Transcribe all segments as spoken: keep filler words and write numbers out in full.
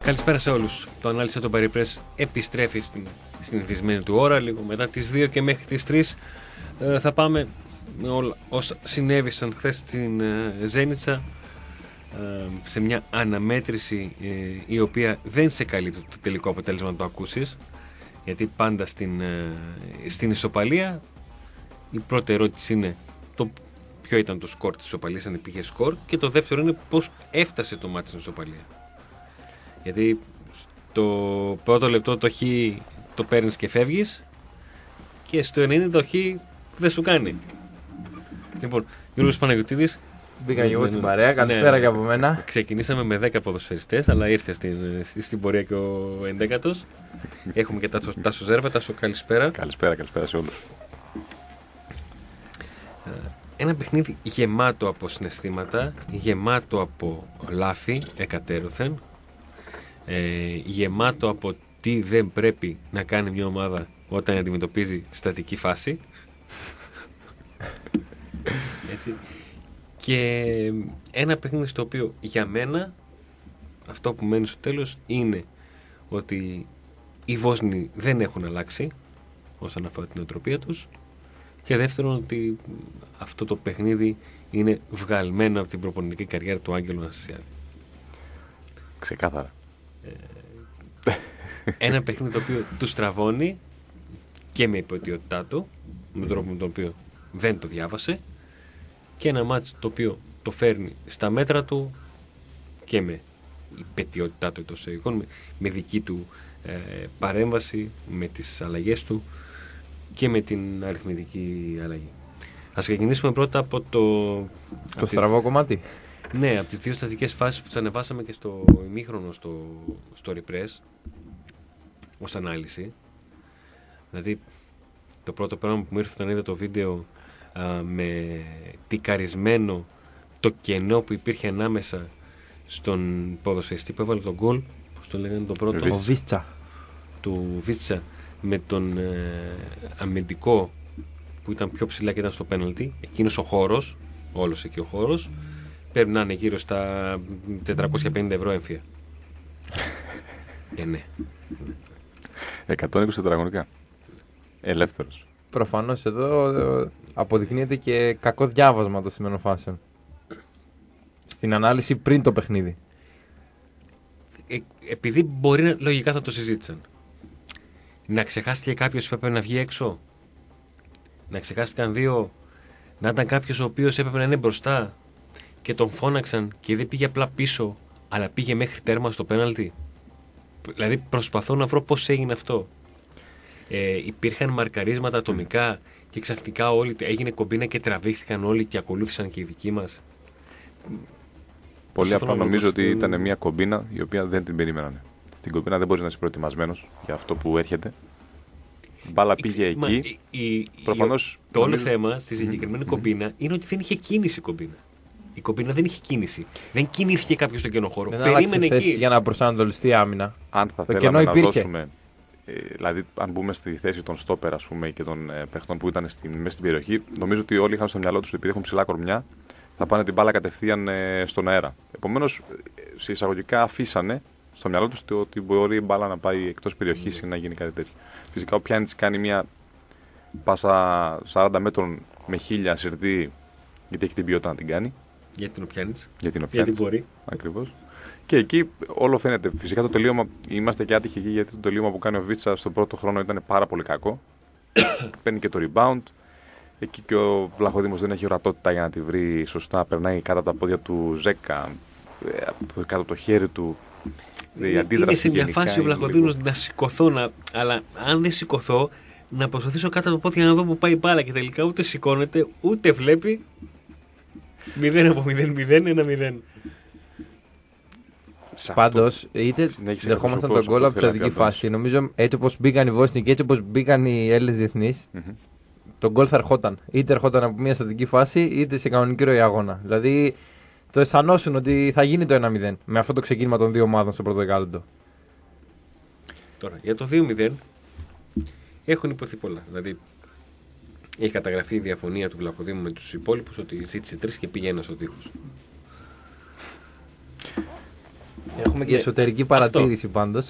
Καλησπέρα σε όλους. Το ανάλυση των Περιπρές επιστρέφει στην συνηθισμένη του ώρα, λίγο μετά τις δύο και μέχρι τις τρεις. Ε, θα πάμε με όλα όσα συνέβησαν χθες στην ε, Ζένιτσα, ε, σε μια αναμέτρηση ε, η οποία δεν σε καλύπτει το τελικό αποτέλεσμα να το ακούσεις, γιατί πάντα στην, ε, στην ισοπαλία η πρώτη ερώτηση είναι το ποιο ήταν το σκορ της ισοπαλίας, αν υπήρχε σκορ, και το δεύτερο είναι πώς έφτασε το μάτι στην ισοπαλία. Γιατί το πρώτο λεπτό το χ το παίρνεις και φεύγεις και στο ενενήντα το χ δεν σου κάνει. Λοιπόν, Γιώργος Παναγιωτίδης. Μπήκα και εγώ στην παρέα, καλησπέρα ναι, και από μένα. Ξεκινήσαμε με δέκα ποδοσφαιριστές, αλλά ήρθε στην, στην πορεία και ο ενδέκατος. Έχουμε και Τάσο, Τάσο Ζέρβα. Τάσο, καλησπέρα. Καλησπέρα, καλησπέρα σε όλους. Ένα παιχνίδι γεμάτο από συναισθήματα, γεμάτο από λάθη εκατέρωθεν, ε, γεμάτο από τι δεν πρέπει να κάνει μια ομάδα όταν αντιμετωπίζει στατική φάση. Έτσι. Και ένα παιχνίδι στο οποίο για μένα αυτό που μένει στο τέλος είναι ότι οι Βόσνοι δεν έχουν αλλάξει όσον αφορά την νοοτροπία τους, και δεύτερον ότι αυτό το παιχνίδι είναι βγαλμένο από την προπονητική καριέρα του Άγγελου Αναστασιάδη. Ξεκάθαρα. Ε, ένα παιχνίδι το οποίο του στραβώνει και με υποτιότητά του, με τον τρόπο με τον οποίο δεν το διάβασε, και ένα μάτσο το οποίο το φέρνει στα μέτρα του και με υπετιότητά του εντός εισαγωγικών, με, με δική του ε, παρέμβαση, με τις αλλαγές του και με την αριθμητική αλλαγή. Ας ξεκινήσουμε πρώτα από το... Το στραβό τις... κομμάτι. Ναι, από τις δύο στατικές φάσεις που τις ανεβάσαμε και στο ημίχρονο στο, στο Repress ως ανάλυση. Δηλαδή, το πρώτο πράγμα που μου ήρθε όταν είδα το βίντεο α, με τικαρισμένο το κενό που υπήρχε ανάμεσα στον ποδοσφαιριστή που έβαλε τον γκολ, πώς το λέγανε το πρώτο, ο Βίτσα. του Βίτσα, με τον ε, αμυντικό που ήταν πιο ψηλά και ήταν στο πέναλτι. Εκείνος ο χώρος, όλος εκεί ο χώρος, πρέπει να είναι γύρω στα τετρακόσια πενήντα ευρώ έμφυα. ε, ναι. εκατόν είκοσι τετραγωνικά. Ελεύθερος. Προφανώς εδώ αποδεικνύεται και κακό διάβασμα των σημερινών φάσεων. Στην ανάλυση πριν το παιχνίδι. Ε, επειδή μπορεί να, λογικά θα το συζήτησαν. Να ξεχάστηκε κάποιος που έπρεπε να βγει έξω. Να ξεχάστηκαν δύο. Να ήταν κάποιος ο οποίος έπρεπε να είναι μπροστά και τον φώναξαν και δεν πήγε απλά πίσω, αλλά πήγε μέχρι τέρμα στο πέναλτι. Δηλαδή προσπαθώ να βρω πώς έγινε αυτό. Ε, υπήρχαν μαρκαρίσματα ατομικά και ξαφνικά όλοι έγινε κομπίνα και τραβήχθηκαν όλοι και ακολούθησαν και οι δικοί μας. Πολύ απλά νομίζω ότι ήταν μια κομπίνα η οποία δεν την περίμεναν. Στην κομπίνα δεν μπορείς να είσαι προετοιμασμένος για αυτό που έρχεται. Η μπάλα πήγε η, εκεί. Η, η, Προφανώς, το νομίζω... όλο θέμα στη συγκεκριμένη mm-hmm. κομπίνα είναι ότι δεν είχε κίνηση η κομπίνα. Η κομπίνα δεν είχε κίνηση. Δεν κινήθηκε κάποιος στον κενό χώρο. Δεν περίμενε εκεί. Για να προσανατολιστεί άμυνα. Αν θα το θέλαμε να υπήρχε. δώσουμε. Ε, δηλαδή, αν μπούμε στη θέση των στόπερ, ας πούμε, και των ε, παιχτών που ήταν στη, μέσα στην περιοχή, νομίζω ότι όλοι είχαν στο μυαλό τους ότι επειδή έχουν ψηλά κορμιά, θα πάνε την μπάλα κατευθείαν ε, στον αέρα. Επομένως, σε εισαγωγικά αφήσανε στο μυαλό τους ότι μπορεί η μπάλα να πάει εκτός περιοχής mm. ή να γίνει κάτι τέτοιο. Φυσικά, ο Πιάνιτς κάνει μια πάσα σαράντα μέτρων με χίλια συρτή, γιατί έχει την ποιότητα να την κάνει. Γιατί την ο Πιάνιτς. Γιατί, γιατί μπορεί. Ακριβώς. Και εκεί όλο φαίνεται. Φυσικά το τελείωμα, είμαστε και άτυχοι εκεί, γιατί το τελείωμα που κάνει ο Βίτσα στον πρώτο χρόνο ήταν πάρα πολύ κακό. Παίρνει και το rebound. Εκεί και ο Βλαχοδήμος δεν έχει ορατότητα για να τη βρει σωστά. Περνάει κάτω από τα πόδια του Ζέκα, κάτω από το χέρι του. Η αντίδραση είναι σε μια φάση ο Βλαχοδήμος λίγο... να σηκωθώ, να... αλλά αν δεν σηκωθώ, να προσπαθήσω κάτω από τα πόδια να δω που πάει η μπάλα. Και τελικά ούτε σηκώνεται, ούτε βλέπει. μηδέν από μηδέν μηδέν ένα μηδέν. Πάντως, είτε δεχόμασταν τον γκολ από τη στατική φάση. Νομίζω έτσι όπως μπήκαν οι Βόσνοι και έτσι όπως μπήκαν οι Έλληνες διεθνείς, mm-hmm. τον γκολ θα ερχόταν. Είτε ερχόταν από μια στατική φάση, είτε σε κανονική ροή αγώνα. Δηλαδή, το αισθανόσουν ότι θα γίνει το ένα μηδέν με αυτό το ξεκίνημα των δύο ομάδων στο πρώτο δεκάλεπτο. Τώρα, για το δύο μηδέν έχουν υποθεί πολλά. Δηλαδή, έχει καταγραφεί η διαφωνία του Βλαχοδήμου με τους υπόλοιπους ότι ζήτησε τρεις και πήγε ένα στο τείχος. Έχουμε και εσωτερική παρατήρηση πάντως.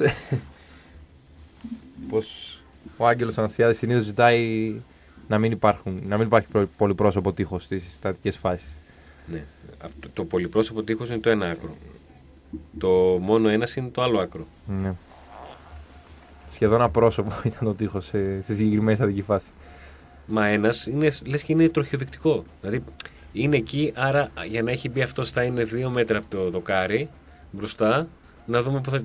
Πως ο Άγγελος Αναστασιάδης συνήθως ζητάει να μην, υπάρχουν, να μην υπάρχει πολυπρόσωπο τείχος στις στατικές φάσεις. Ναι. Αυτό, το πολυπρόσωπο τείχος είναι το ένα άκρο. Το μόνο ένας είναι το άλλο άκρο. Ναι. Σχεδόν απρόσωπο ήταν το τείχος σε, σε συγκεκριμένη στατική φάση. Μα ένας είναι, λες και είναι τροχιοδεικτικό. Δηλαδή είναι εκεί, άρα για να έχει μπει αυτό θα είναι δύο μέτρα από το δοκάρι μπροστά. Να δούμε που θα.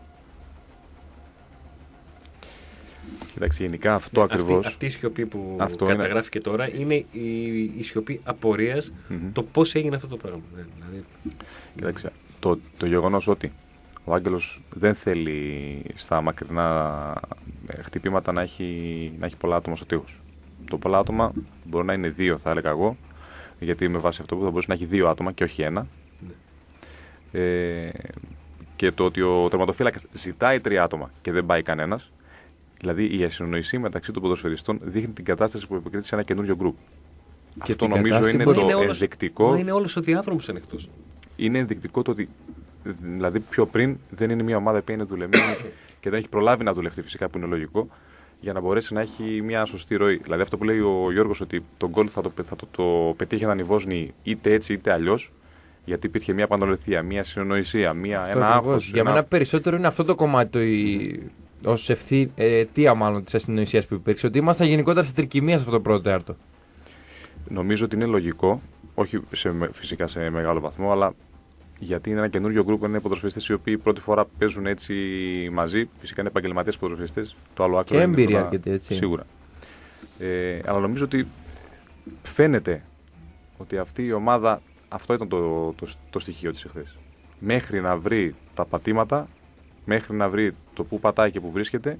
Κοιτάξτε, γενικά αυτό ακριβώς. Αυτή, αυτή η σιωπή που καταγράφει και τώρα είναι η, η σιωπή απορίας mm-hmm. το πώς έγινε αυτό το πράγμα. Δηλαδή... Κοιτάξτε, το, το γεγονός ότι ο Άγγελος δεν θέλει στα μακρινά χτυπήματα να έχει, να έχει πολλά άτομα στο τείχος. Το πολλά άτομα μπορεί να είναι δύο, θα έλεγα εγώ, γιατί με βάση αυτό που θα μπορούσε να έχει δύο άτομα και όχι ένα. Mm. Ε, και το ότι ο τερματοφύλακας ζητάει τρία άτομα και δεν πάει κανένας. Δηλαδή η ασυνονοησία μεταξύ των ποδοσφαιριστών δείχνει την κατάσταση που επικρατεί σε ένα καινούριο γκρουπ. Και αυτό νομίζω είναι το είναι όλος, ενδεικτικό. Είναι όλος ο διάδρομος ανοιχτός. Είναι ενδεικτικό το ότι δηλαδή πιο πριν δεν είναι μια ομάδα που είναι δουλεμένη και δεν έχει προλάβει να δουλευτεί, φυσικά που είναι λογικό, για να μπορέσει να έχει μια σωστή ροή. Δηλαδή αυτό που λέει ο Γιώργος ότι το γκολ θα το, θα το, το πετύχει έναν Ιβόσνη είτε έτσι είτε αλλιώς. Γιατί υπήρχε μια πανολεθία, μια συνονοησία, μια, ένα άγχος. Για ένα... μένα περισσότερο είναι αυτό το κομμάτι. Το... ως ευθεία μάλλον της ασυνοησίας που υπήρξε, ότι ήμασταν γενικότερα σε τρικυμία σε αυτό το πρώτο τέταρτο. Νομίζω ότι είναι λογικό, όχι σε, φυσικά σε μεγάλο βαθμό, αλλά γιατί είναι ένα καινούριο γκρουπ, είναι ποδοσφαιριστές οι οποίοι πρώτη φορά παίζουν έτσι μαζί. Φυσικά είναι επαγγελματίες ποδοσφαιριστές. Το άλλο άκρο και είναι εμπειρία αρκετή, έτσι. Σίγουρα. Ε, αλλά νομίζω ότι φαίνεται ότι αυτή η ομάδα, αυτό ήταν το, το, το στοιχείο της εχθές. Μέχρι να βρει τα πατήματα, μέχρι να βρει το που πατάει και που βρίσκεται,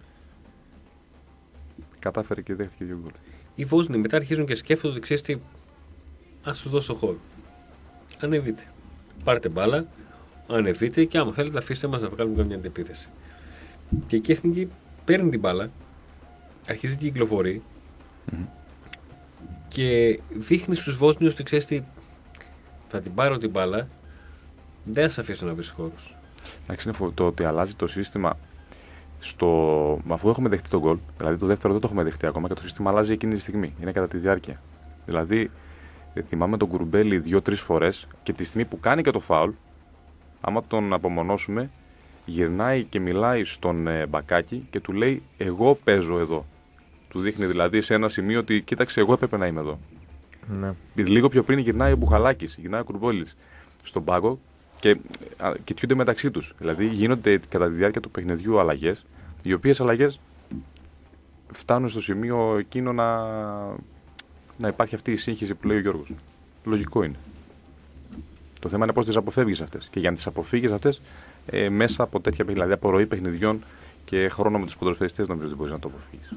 κατάφερε και δέχτηκε δύο γκολ. Οι Βόσνοι μετά αρχίζουν και σκέφτονται ότι ξέρεις τι, ας σου δώσω χώρο. Ανεβείτε. Πάρτε μπάλα, ανεβείτε και άμα θέλετε αφήστε μας να βγάλουμε καμιά αντεπίθεση. Και εκεί η Εθνική παίρνει την μπάλα, αρχίζει και κυκλοφορεί mm-hmm. και δείχνει στους Βόσνιους ότι ξέρεις τι, θα την πάρω την μπάλα, δεν θα σε αφήσω να βρεις χώρους. Εντάξει, είναι το ότι αλλάζει το σύστημα στο... αφού έχουμε δεχτεί τον γκολ, δηλαδή το δεύτερο δεν το έχουμε δεχτεί ακόμα και το σύστημα αλλάζει εκείνη τη στιγμή. Είναι κατά τη διάρκεια. Δηλαδή, θυμάμαι τον Κουρμπέλη δύο-τρεις φορές και τη στιγμή που κάνει και το φάουλ, άμα τον απομονώσουμε, γυρνάει και μιλάει στον ε, Μπακάκη και του λέει: εγώ παίζω εδώ. Του δείχνει δηλαδή σε ένα σημείο ότι κοίταξε, εγώ έπρεπε να είμαι εδώ. Ναι. Λίγο πιο πριν γυρνάει ο Μπουχαλάκης, γυρνάει ο Κουρμπέλης στον πάγκο. Και κοιτούνται μεταξύ τους. Δηλαδή γίνονται κατά τη διάρκεια του παιχνιδιού αλλαγές, οι οποίες αλλαγές φτάνουν στο σημείο εκείνο να, να υπάρχει αυτή η σύγχυση που λέει ο Γιώργος. Λογικό είναι. Το θέμα είναι πώς τις αποφεύγεις αυτές. Και για να τις αποφύγεις αυτές, ε, μέσα από τέτοια δηλαδή από ροή παιχνιδιών και χρόνο με τους ποδοσφαιριστές, νομίζω ότι μπορείς να το αποφύγεις.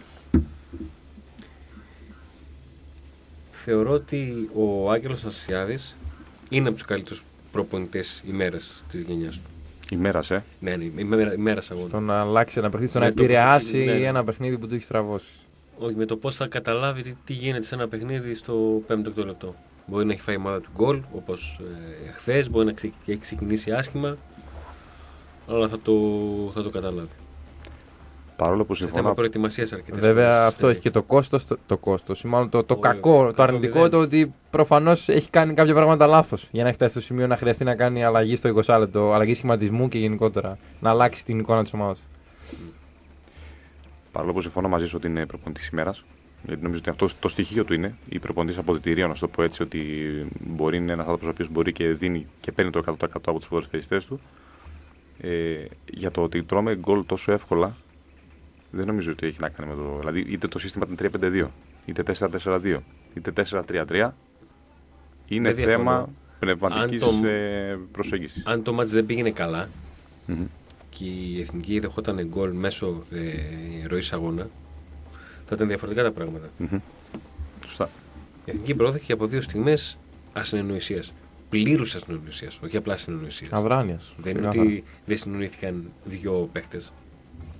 Θεωρώ ότι ο Άγγελος Αναστασιάδης είναι από τους καλύτερους προπονητές ημέρας της γενιάς του. Ημέρας, ε. Ναι, ναι, ημέρα, ημέρας αγώνα. Στο να αλλάξει ένα παιχνίδι, στο να επηρεάσει ναι, ναι. ένα παιχνίδι που του έχει στραβώσει. Όχι, με το πώς θα καταλάβει τι, τι γίνεται σε ένα παιχνίδι στο πέμπτο λεπτό. Μπορεί να έχει φάει η ομάδα του γκολ, όπως ε, χθες, μπορεί να ξε, έχει ξεκινήσει άσχημα, αλλά θα το, θα το καταλάβει. Παρόλο που συμφωνώ. Σε θέμα προετοιμασίας αρκετές. Βέβαια, φορές, αυτό έχει και το κόστος, το, το κόστος, ή μάλλον το, το, το κακό, το αρνητικό, το ότι προφανώς έχει κάνει κάποια πράγματα λάθος για να έχει φτάσει στο σημείο να χρειαστεί να κάνει αλλαγή στο είκοσι λεπτό, αλλαγή σχηματισμού και γενικότερα να αλλάξει την εικόνα της ομάδας. Παρόλο που συμφωνώ μαζί σου ότι είναι προπονητής ημέρας, γιατί νομίζω ότι αυτό το στοιχείο του είναι, η προπονητής αποδυτηρίων, να το πω έτσι, ότι μπορεί είναι ένας άνθρωπος ο οποίος μπορεί και δίνει και παίρνει το εκατό τοις εκατό από τους ποδοσφαιριστές του. Ε, για το ότι τρώμε γκολ τόσο εύκολα, δεν νομίζω ότι έχει να κάνει με το. Δηλαδή, είτε το σύστημα ήταν τρία πέντε δύο, είτε τέσσερα τέσσερα δύο, είτε τέσσερα τρία τρία. Είναι δεν θέμα διαφωνώ. Πνευματικής το... προσέγγισης. Αν το μάτς δεν πήγαινε καλά mm-hmm. και η Εθνική δεχόταν γκολ μέσω ε, ροής αγώνα, θα ήταν διαφορετικά τα πράγματα. Mm-hmm. Σωστά. Η Εθνική προώθηκε από δύο στιγμές ασυνεννοησίας. Πλήρους ασυνεννοησίας, όχι απλά ασυνεννοησίας. Αβράνιας. Δεν είναι ότι δεν συνεννοήθηκαν δύο παίχτες.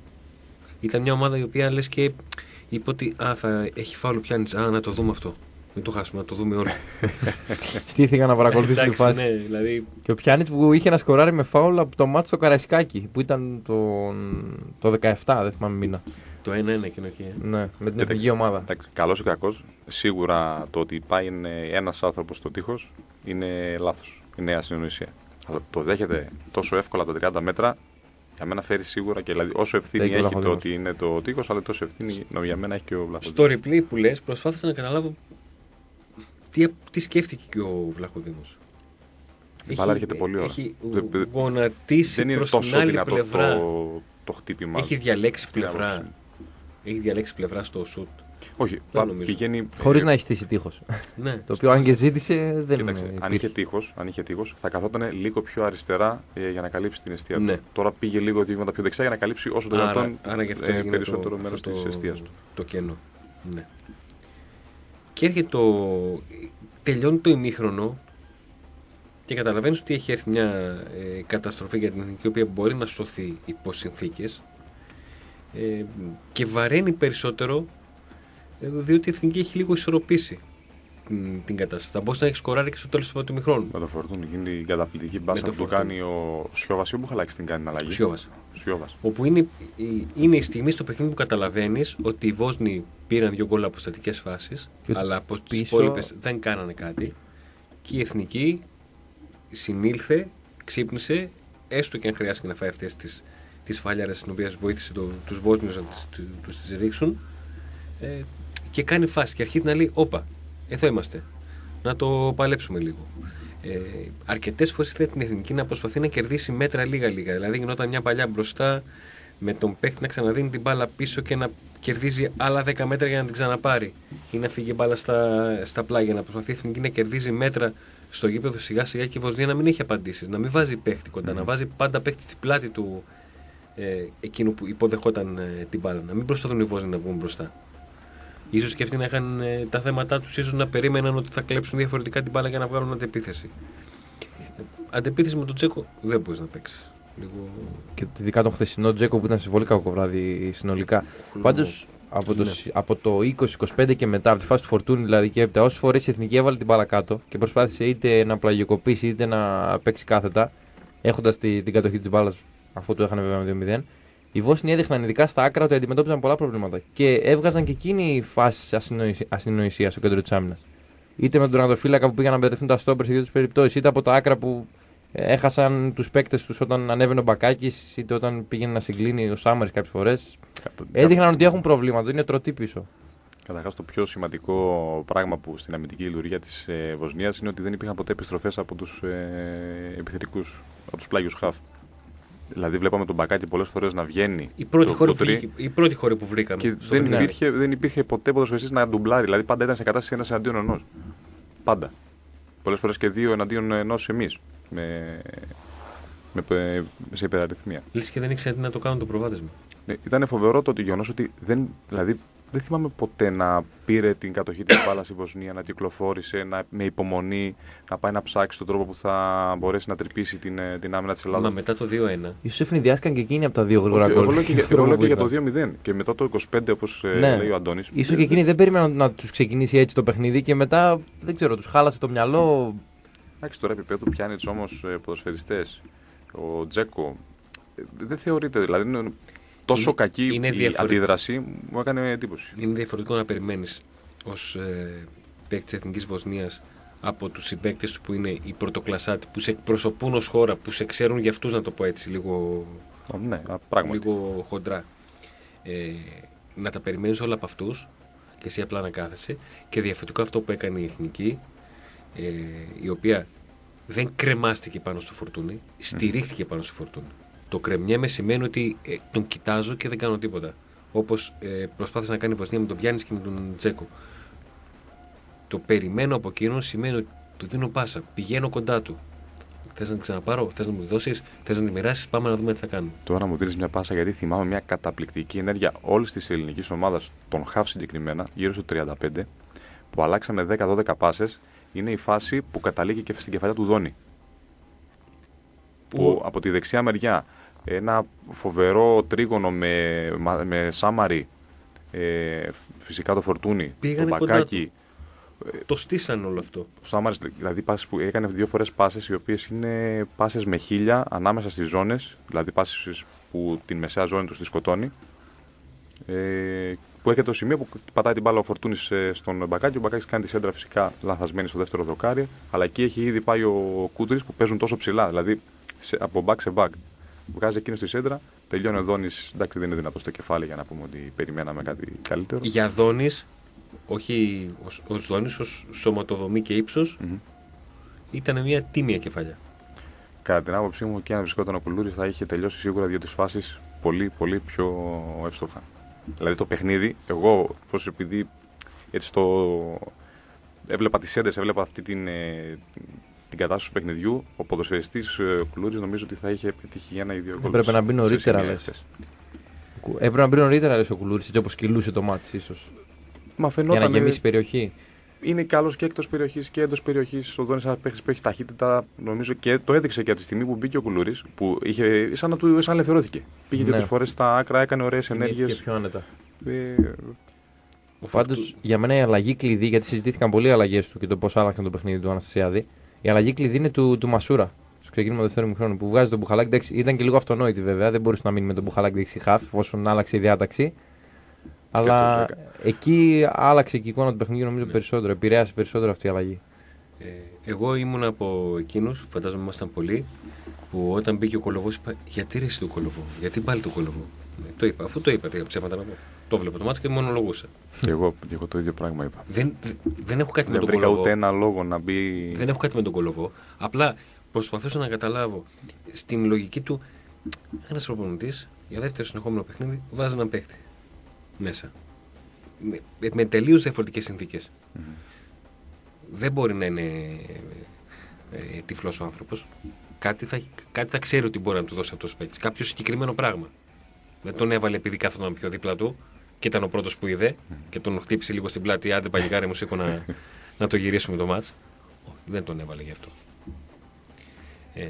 Ήταν μια ομάδα η οποία λες και είπε ότι α, θα έχει φάουλο πιάνεις, α, να το δούμε αυτό. Μην το χάσουμε, να το δούμε όλο. Στήθηκα να παρακολουθήσω τη φάση. Ναι, δηλαδή... Και ο Πιάνιτς που είχε να σκοράρει με φάουλ από το μάτσο στο Καραϊσκάκι, που ήταν το, το δεκαεπτά, δεν θυμάμαι μήνα. Το ένα ένα εκείνο εκεί. Ναι, με την εθνική ομάδα. Καλός ή κακός, σίγουρα το ότι πάει ένας άνθρωπος στο τείχος είναι λάθος. Είναι νέα συνεννοησία. Αλλά το δέχεται τόσο εύκολα τα τριάντα μέτρα, για μένα φέρει σίγουρα και δηλαδή, όσο ευθύνη έχει το ότι είναι το τείχος, αλλά τόσο ευθύνη για μένα έχει και ο Βλαχοδήμος. Στο replay που λες, προσπάθησα να καταλάβω τι, τι σκέφτηκε και ο Βλαχοδήμος. Η μπάλα έρχεται πολύ ώρα. Έχει γονατίσει προς την άλλη πλευρά. Το, το χτύπημα. Έχει διαλέξει πλευρά. Έχει διαλέξει πλευρά στο σουτ. Όχι, πηγαίνει. Χωρίς ε... να έχει στήσει τείχος. Ναι. Το οποίο αν και ζήτησε δεν Κοίταξε, είναι. Αν είχε τείχος, αν είχε τείχος, θα καθόταν λίγο πιο αριστερά ε, για να καλύψει την εστία ναι. του. Τώρα πήγε λίγο βήματα πιο δεξιά για να καλύψει όσο το δυνατόν ε, περισσότερο μέρος το, της εστίας του. Το κενό. Ναι. Και έρχεται το. Τελειώνει το ημίχρονο και καταλαβαίνεις ότι έχει έρθει μια ε, καταστροφή για την εθνική, η οποία μπορεί να σωθεί υπό συνθήκες ε, και βαραίνει περισσότερο ε, διότι η εθνική έχει λίγο ισορροπήσει την, την κατάσταση. Θα μπορούσε να έχει σκοράρει και στο τέλος του πρώτου ημιχρόνου. Με το Φορτούνι γίνει η καταπληκτική μπάσα που κάνει ο Σιώβας, ή όπου χαλάξει την κάνει αλλαγή. Σιώβας. Σιώβας. Όπου είναι, είναι η στιγμή στο παιχνίδι που καταλαβαίνεις ότι οι Βόσνοι πήραν δύο γκολ από στατικές φάσεις, αλλά από τις υπόλοιπες δεν κάνανε κάτι και η εθνική συνήλθε, ξύπνησε, έστω και αν χρειάστηκε να φάει αυτές τις, τις φάλιαρες τις οποίες βοήθησε το, τους Βόσνιους να τις, τους τις ρίξουν ε, και κάνει φάση και αρχίζει να λέει όπα, εδώ είμαστε, να το παλέψουμε λίγο. Ε, αρκετές φορές ήθελε την εθνική να προσπαθεί να κερδίσει μέτρα λίγα-λίγα, δηλαδή γινόταν μια παλιά μπροστά με τον παίχτη να ξαναδίνει την μπάλα πίσω και να κερδίζει άλλα δέκα μέτρα για να την ξαναπάρει ή να φύγει μπάλα στα, στα πλάγια, να προσπαθεί η εθνική να κερδίζει μέτρα στο γήπεδο σιγά σιγά και η Βοσνία να μην έχει απαντήσεις, να μην βάζει παίχτη κοντά, mm. να βάζει πάντα παίχτη στην πλάτη του ε, εκείνου που υποδεχόταν ε, την μπάλα, να μην προσπαθούν οι Βόσνοι να βγουν μπροστά. Ίσως και αυτοί να είχαν ε, τα θέματα τους, ίσως να περίμεναν ότι θα κλέψουν διαφορετικά την μπάλα για να βγάλουν αντεπίθεση. Ε, αντεπίθεση με τον Τζέκο δεν μπορείς να παίξεις. Λίγο... Και ειδικά τον χθεσινό Τζέκο που ήταν σε πολύ κακό βράδυ συνολικά. Πάντως από το, ναι. από το είκοσι είκοσι πέντε και μετά, από τη φάση του Φορτούνι δηλαδή και έπειτα, όσες φορές η εθνική έβαλε την μπάλα κάτω και προσπάθησε είτε να πλαγιοκοπήσει είτε να παίξει κάθετα, έχοντας τη, την κατοχή της μπάλας αφού του έχανε βέβαια με δύο μηδέν, οι Βόσνοι έδειχναν ειδικά στα άκρα ότι αντιμετώπιζαν πολλά προβλήματα και έβγαζαν και εκείνοι φάσεις ασυνοησίας στο κέντρο της άμυνας. Είτε με τον τερματοφύλακα που πήγαν να μπερδευτούν τα στόπερ σε δύο περιπτώσεις, είτε από τα άκρα που έχασαν τους παίκτες τους όταν ανέβαινε ο Μπακάκης, είτε όταν πήγαινε να συγκλίνει ο Σάμαρης κάποιες φορές. Έδειχναν ότι έχουν προβλήματα, είναι τρωτή πίσω. Καταρχάς, το πιο σημαντικό πράγμα που στην αμυντική λειτουργία της ε, Βοσνίας είναι ότι δεν υπήρχαν ποτέ επιστροφές από τους ε, επιθετικούς, από τους πλάγιους χαφ. Δηλαδή, βλέπαμε τον Μπακάκη πολλές φορές να βγαίνει. Η πρώτη, το, χώρη, το που, η πρώτη χώρη που βρήκαμε. Και δεν υπήρχε, δεν υπήρχε ποτέ ποδοσφαιριστής να ντουμπλάρει. Δηλαδή, πάντα ήταν σε κατάσταση ένας εναντίον ενός. Πάντα. Πολλές φορές και δύο εναντίον ενός εμείς. Με, με, σε υπεραριθμία. Λες και δεν ήξερε τι να το κάνουν το προβάδισμα. Ναι, ήταν φοβερό το γεγονός ότι δεν, δηλαδή, δεν θυμάμαι ποτέ να πήρε την κατοχή της μπάλας η Βοσνία, να κυκλοφόρησε, να, με υπομονή, να πάει να ψάξει τον τρόπο που θα μπορέσει να τρυπήσει την, την άμυνα της Ελλάδας. Μα μετά το δύο ένα. Ίσως ευνηδιάστηκαν και εκείνοι από τα δύο γρήγορα γκολ. Εγώ λέω και για το δύο μηδέν και μετά το είκοσι πέντε, όπως ναι. λέει ο Αντώνης. Ίσως και εκείνοι δεν περίμεναν να τους ξεκινήσει έτσι το παιχνίδι και μετά δεν ξέρω, τους χάλασε το μυαλό. Εντάξει, τώρα επίπεδο Πιάνιτς όμως ποδοσφαιριστές, ο Τζέκο, δεν θεωρείται, δηλαδή είναι τόσο είναι, κακή είναι η αντίδραση, μου έκανε εντύπωση. Είναι διαφορετικό να περιμένεις ως ε, παίκτης της Εθνικής Βοσνίας από τους συμπαίκτες του που είναι οι πρωτοκλασσάτοι, που σε εκπροσωπούν ως χώρα, που σε ξέρουν για αυτούς, να το πω έτσι, λίγο, ναι, λίγο χοντρά. Ε, να τα περιμένεις όλα από αυτούς και εσύ απλά να κάθεσαι, και διαφορετικό αυτό που έκανε η Εθνική, Ε, η οποία δεν κρεμάστηκε πάνω στο Φορτούνι, στηρίχθηκε πάνω στο Φορτούνι. Το κρεμιέμαι σημαίνει ότι ε, τον κοιτάζω και δεν κάνω τίποτα. Όπως ε, προσπάθησε να κάνει η Βοσνία με τον Πιάννη και με τον Τζέκο. Το περιμένω από εκείνον σημαίνει ότι του δίνω πάσα, πηγαίνω κοντά του. Θες να την ξαναπάρω, θες να μου τη δώσεις, θες να τη μοιράσεις, πάμε να δούμε τι θα κάνουμε. Τώρα μου δίνεις μια πάσα γιατί θυμάμαι μια καταπληκτική ενέργεια όλης της ελληνικής ομάδας, των χαφ συγκεκριμένα, γύρω στο τριάντα πέντε, που αλλάξαμε δέκα δώδεκα πάσες. Είναι η φάση που καταλήγει και στην κεφαλιά του Δόνη. Που, που από τη δεξιά μεριά ένα φοβερό τρίγωνο με, με Σάμαρη, ε, φυσικά το Φορτούνι, το Μπακάκι, το στήσαν όλο αυτό. Ο Σάμαρης, δηλαδή, πάσες που έκανε δύο φορές πάσες, οι οποίες είναι πάσες με χίλια ανάμεσα στις ζώνες, δηλαδή πάσες που την μεσαία ζώνη του τη σκοτώνει. Ε, που έρχεται το σημείο που πατάει την μπάλα ο Φορτούνης στον Μπακάκη. Ο Μπακάκης κάνει τη σέντρα φυσικά λανθασμένη στο δεύτερο δοκάρι, αλλά εκεί έχει ήδη πάει ο Κούτρης που παίζουν τόσο ψηλά, δηλαδή σε, από back σε back. Βγάζει εκείνο τη σέντρα, τελειώνει ο Δόνης. Εντάξει, δεν είναι δυνατό στο κεφάλι για να πούμε ότι περιμέναμε κάτι καλύτερο. Για Δόνης, όχι ο Δόνης, ως σωματοδομή και ύψος, mm-hmm. ήταν μια τίμια κεφαλιά. Κατά την άποψή μου, και αν βρισκόταν ο Κουλούρης, θα είχε τελειώσει σίγουρα δύο-τρεις φάσεις πολύ, πολύ πιο εύστοχα. Δηλαδή το παιχνίδι, εγώ πώς επειδή έτσι το έβλεπα τις έντες, έβλεπα αυτή την, την κατάσταση του παιχνιδιού, ο ποδοσφαιριστής Κουλούρης νομίζω ότι θα είχε πετύχει ένα ή δύο γκολ. Έπρεπε να μπει νωρίτερα, λες. Έπρεπε να μπει νωρίτερα, λες, ο Κουλούρης, έτσι όπως κυλούσε το μάτς, ίσως. Μα φαινόταν, για να γεμίσει περιοχή. Είναι καλός και εκτός περιοχής και εντός περιοχής. Ο Δόνης, ένα παίκτης που έχει ταχύτητα, νομίζω και το έδειξε και από τη στιγμή που μπήκε ο Κουλούρης, που είχε, σαν να του σαν ελευθερώθηκε. Πήγε ναι. δύο-τρεις φορές στα άκρα, έκανε ωραίες ενέργειες. Και πιο άνετα. Ε, Πάντως, για μένα η αλλαγή κλειδί, γιατί συζητήθηκαν πολλοί αλλαγές του και το πώς άλλαξαν το παιχνίδι του Αναστασιάδη, η αλλαγή κλειδί είναι του, του Μασούρα. Στο ξεκίνημα του δεύτερου μηχρόνου που βγάζει τον Μπουχαλάκη. Εντάξει, ήταν και λίγο αυτονόητη βέβαια, δεν μπορούσε να μείνει με τον Μπουχαλάκη δεξί χαφ, εφόσον άλλαξε η διάταξη. Αλλά εκεί άλλαξε και η εικόνα του παιχνιδιού νομίζω ναι. περισσότερο. Επηρέασε περισσότερο αυτή η αλλαγή. Ε, εγώ ήμουν από εκείνους, φαντάζομαι ήμασταν πολλοί, που όταν μπήκε ο Κολοβός είπα: γιατί ρε εσύ του Κολοβό, γιατί πάλι του Κολοβό. Ε, το είπα, αφού το είπα, τι ψέματα να πω. Το βλέπω το μάτι και μονολογούσα. Και εγώ, και εγώ το ίδιο πράγμα είπα. Δεν, δεν έχω κάτι δεν με τον Κολοβό. ούτε ένα λόγο να μπει. Δεν έχω κάτι με τον Κολοβό. Απλά προσπαθούσα να καταλάβω στην λογική του ένας προπονητής για δεύτερο συνεχόμενο παιχνίδι βάζει έναν παίκτη μέσα. Με, με τελείως διαφορετικές συνθήκες. Mm-hmm. Δεν μπορεί να είναι ε, ε, τυφλός ο άνθρωπος. Κάτι θα, κάτι θα ξέρει ότι μπορεί να του δώσει αυτός ο παίκτης. Κάποιο συγκεκριμένο πράγμα. Δεν τον έβαλε επειδή κάθονταν πιο δίπλα του και ήταν ο πρώτος που είδε mm-hmm. και τον χτύπησε λίγο στην πλάτη. Άντε παγικάρι μου, σήκω να, να το γυρίσουμε το μάτς. Δεν τον έβαλε γι' αυτό. Ε,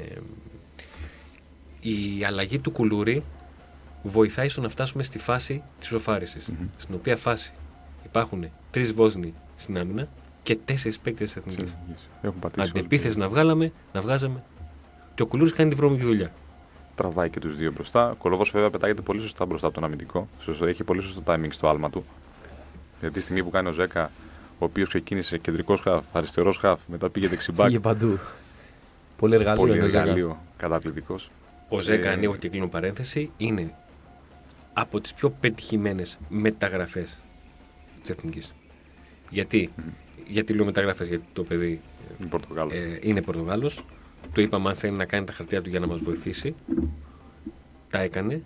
η αλλαγή του Κουλούρη βοηθάει στο να φτάσουμε στη φάση της οφάρισης. Mm-hmm. Στην οποία φάση υπάρχουν τρεις Βόσνοι στην άμυνα και τέσσερις παίκτες της εθνικής. Αντεπίθεση να βγάλαμε, να βγάζαμε. Και ο Κουλούρης κάνει τη βρώμικη δουλειά. Τραβάει και τους δύο μπροστά. Ο Κολοβός βέβαια πετάγεται πολύ σωστά μπροστά από τον αμυντικό. Έχει πολύ σωστό timing στο άλμα του. Γιατί τη στιγμή που κάνει ο Ζέκα, ο οποίος ξεκίνησε κεντρικός χαφ, αριστερός χαφ, μετά πήγε δεξιμπάκ. Πήγε παντού. Πολύ εργαλείο. Πολύ εργαλείο. Καταπληκτικός. Ο Ζέκα, ε... ανοίγω και κλείνω παρένθεση, είναι από τις πιο πετυχημένες μεταγραφές της εθνικής. Γιατί, mm-hmm. γιατί λέω μεταγραφές, γιατί το παιδί είναι Πορτογάλος. Ε, είναι Πορτογάλος. Το είπαμε, αν θέλει να κάνει τα χαρτιά του για να μας βοηθήσει. Τα έκανε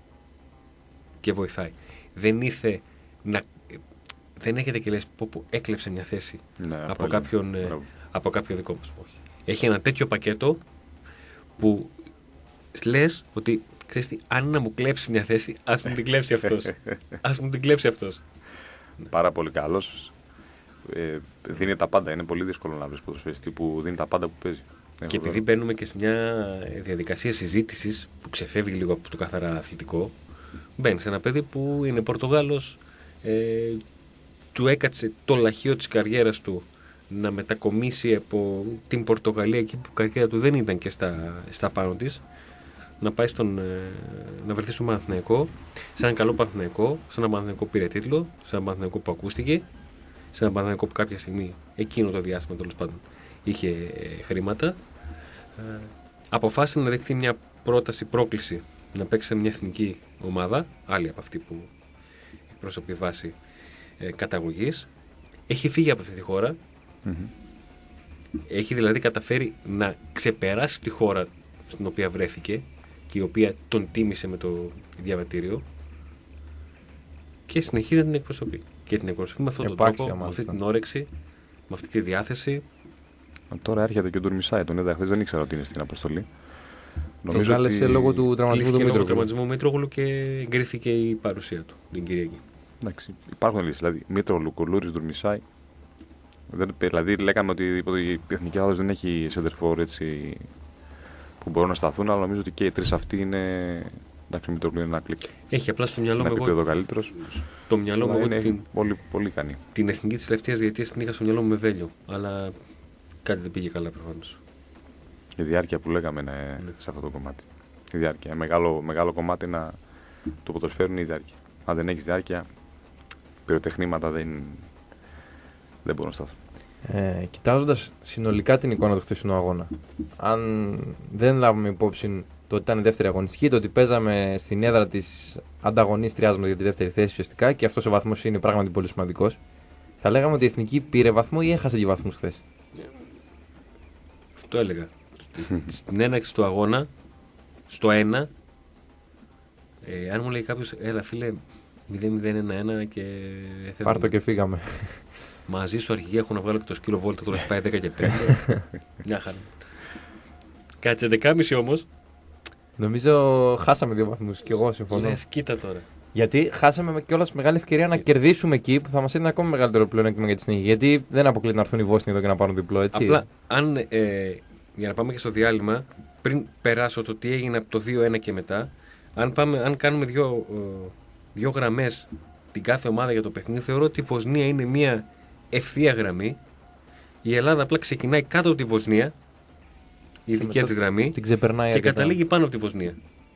και βοηθάει. Δεν ήρθε να... Δεν έχετε και λες πω, πω έκλεψε μια θέση ναι, από, κάποιον, ε, από κάποιο δικό μας. Όχι. Έχει ένα τέτοιο πακέτο που λες ότι ξέρεις τι, αν να μου κλέψει μια θέση, ας μου την κλέψει αυτός. Ας μου την κλέψει αυτός. Πάρα πολύ καλός. Ε, δίνει τα πάντα. Είναι πολύ δύσκολο να βρεις ποδοσφαιριστή που δίνει τα πάντα που παίζει. Και επειδή μπαίνουμε και σε μια διαδικασία συζήτησης που ξεφεύγει λίγο από το καθαρά αθλητικό, μπαίνει σε ένα παιδί που είναι Πορτογάλος, ε, του έκατσε το λαχείο της καριέρας του να μετακομίσει από την Πορτογαλία, εκεί που η καριέρα του δεν ήταν και στα, στα πάνω της, να πάει στον, ε, να βρεθεί στο Παναθηναϊκό, σε έναν καλό Παναθηναϊκό, σε έναν Παναθηναϊκό που πήρε τίτλο, σε έναν Παναθηναϊκό που ακούστηκε, σε έναν Παναθηναϊκό που κάποια στιγμή, εκείνο το διάστημα τέλος πάντων, είχε ε, χρήματα. Ε, αποφάσισε να δεχτεί μια πρόταση, πρόκληση να παίξει σε μια εθνική ομάδα, άλλη από αυτή που εκπροσωπεί βάση ε, καταγωγής. Έχει φύγει από αυτή τη χώρα. Mm-hmm. Έχει δηλαδή καταφέρει να ξεπεράσει τη χώρα στην οποία βρέθηκε και η οποία τον τίμησε με το διαβατήριο και συνεχίζει να την εκπροσωπεί. Και την εκπροσωπεί με αυτόν τον τρόπο, μάλιστα, με αυτή την όρεξη, με αυτή τη διάθεση. Τώρα έρχεται και ο Ντουρμισάη, τον είδα χθες, δεν ήξερα ότι είναι στην αποστολή. Νομίζω ότι είναι λόγω του τραυματισμού του Μήτρογλου. τραυματισμού Μήτρογλου και εγκρίθηκε η παρουσία του την Κυριακή. Εντάξει, υπάρχουν λύσεις. Δηλαδή, Μήτρογλου, Κουλούρης, Ντουρμισάη. Δηλαδή, λέγαμε ότι η εθνική Ελλάδα δεν έχει σεντερφόρ έτσι που μπορούν να σταθούν, αλλά νομίζω ότι και οι τρεις αυτοί είναι Εντάξει, ο Μητροπολίου είναι ένα κλικ. Έχει απλά στο μυαλό μου. Ένα επίπεδο καλύτερο. Το μυαλό μου. Είναι την... πολύ, πολύ ικανή. Την εθνική τη τελευταία διετία την είχα στο μυαλό μου με Βέλιο. Αλλά κάτι δεν πήγε καλά προφανώς. Η διάρκεια που λέγαμε είναι ναι. σε αυτό το κομμάτι. Η διάρκεια. Μεγάλο, μεγάλο κομμάτι να... του ποδοσφαίρου είναι η διάρκεια. Αν δεν έχει διάρκεια, πυροτεχνήματα δεν, δεν μπορούν να σταθούν. Ε, Κοιτάζοντας συνολικά την εικόνα του χθεσινού αγώνα, αν δεν λάβουμε υπόψη το ότι ήταν η δεύτερη αγωνιστική, το ότι παίζαμε στην έδρα της ανταγωνίστριάς μας για τη δεύτερη θέση ουσιαστικά και αυτός ο βαθμός είναι πράγματι πολύ σημαντικός, θα λέγαμε ότι η Εθνική πήρε βαθμό ή έχασε και βαθμούς χθες. Αυτό έλεγα. Στην έναρξη του αγώνα, στο ένα, ε, αν μου λέει κάποιος, έλα φίλε, μηδέν μηδέν ένα ένα και... Πάρ' το και φύγαμε. Μαζί σου αρχηγοί έχουν να βγάλω και το σκύλο βόλτα, τώρα έχει πάει δέκα και πέντε. Μια χαρά. Κάτσε δεκάμιση όμως. Νομίζω χάσαμε δύο βαθμούς και εγώ συμφωνώ. Λες, κοίτα τώρα. Γιατί χάσαμε κιόλας μεγάλη ευκαιρία και... να κερδίσουμε εκεί που θα μας έδινε ακόμα μεγαλύτερο πλεονέκτημα για τη συνέχεια. Γιατί δεν αποκλείται να έρθουν οι Βόσνοι εδώ και να πάρουν διπλό, έτσι. Απλά, αν, ε, για να πάμε και στο διάλειμμα, πριν περάσω το τι έγινε από το δύο ένα και μετά, αν, πάμε, αν κάνουμε δύο, ε, δύο γραμμές την κάθε ομάδα για το παιχνίδι, θεωρώ ότι η Βοσνία είναι μια ευθεία γραμμή. Η Ελλάδα απλά ξεκινάει κάτω από τη Βοσνία, η δικιά της γραμμή, την ξεπερνάει και αρκετά. Καταλήγει πάνω από τη Βοσνία.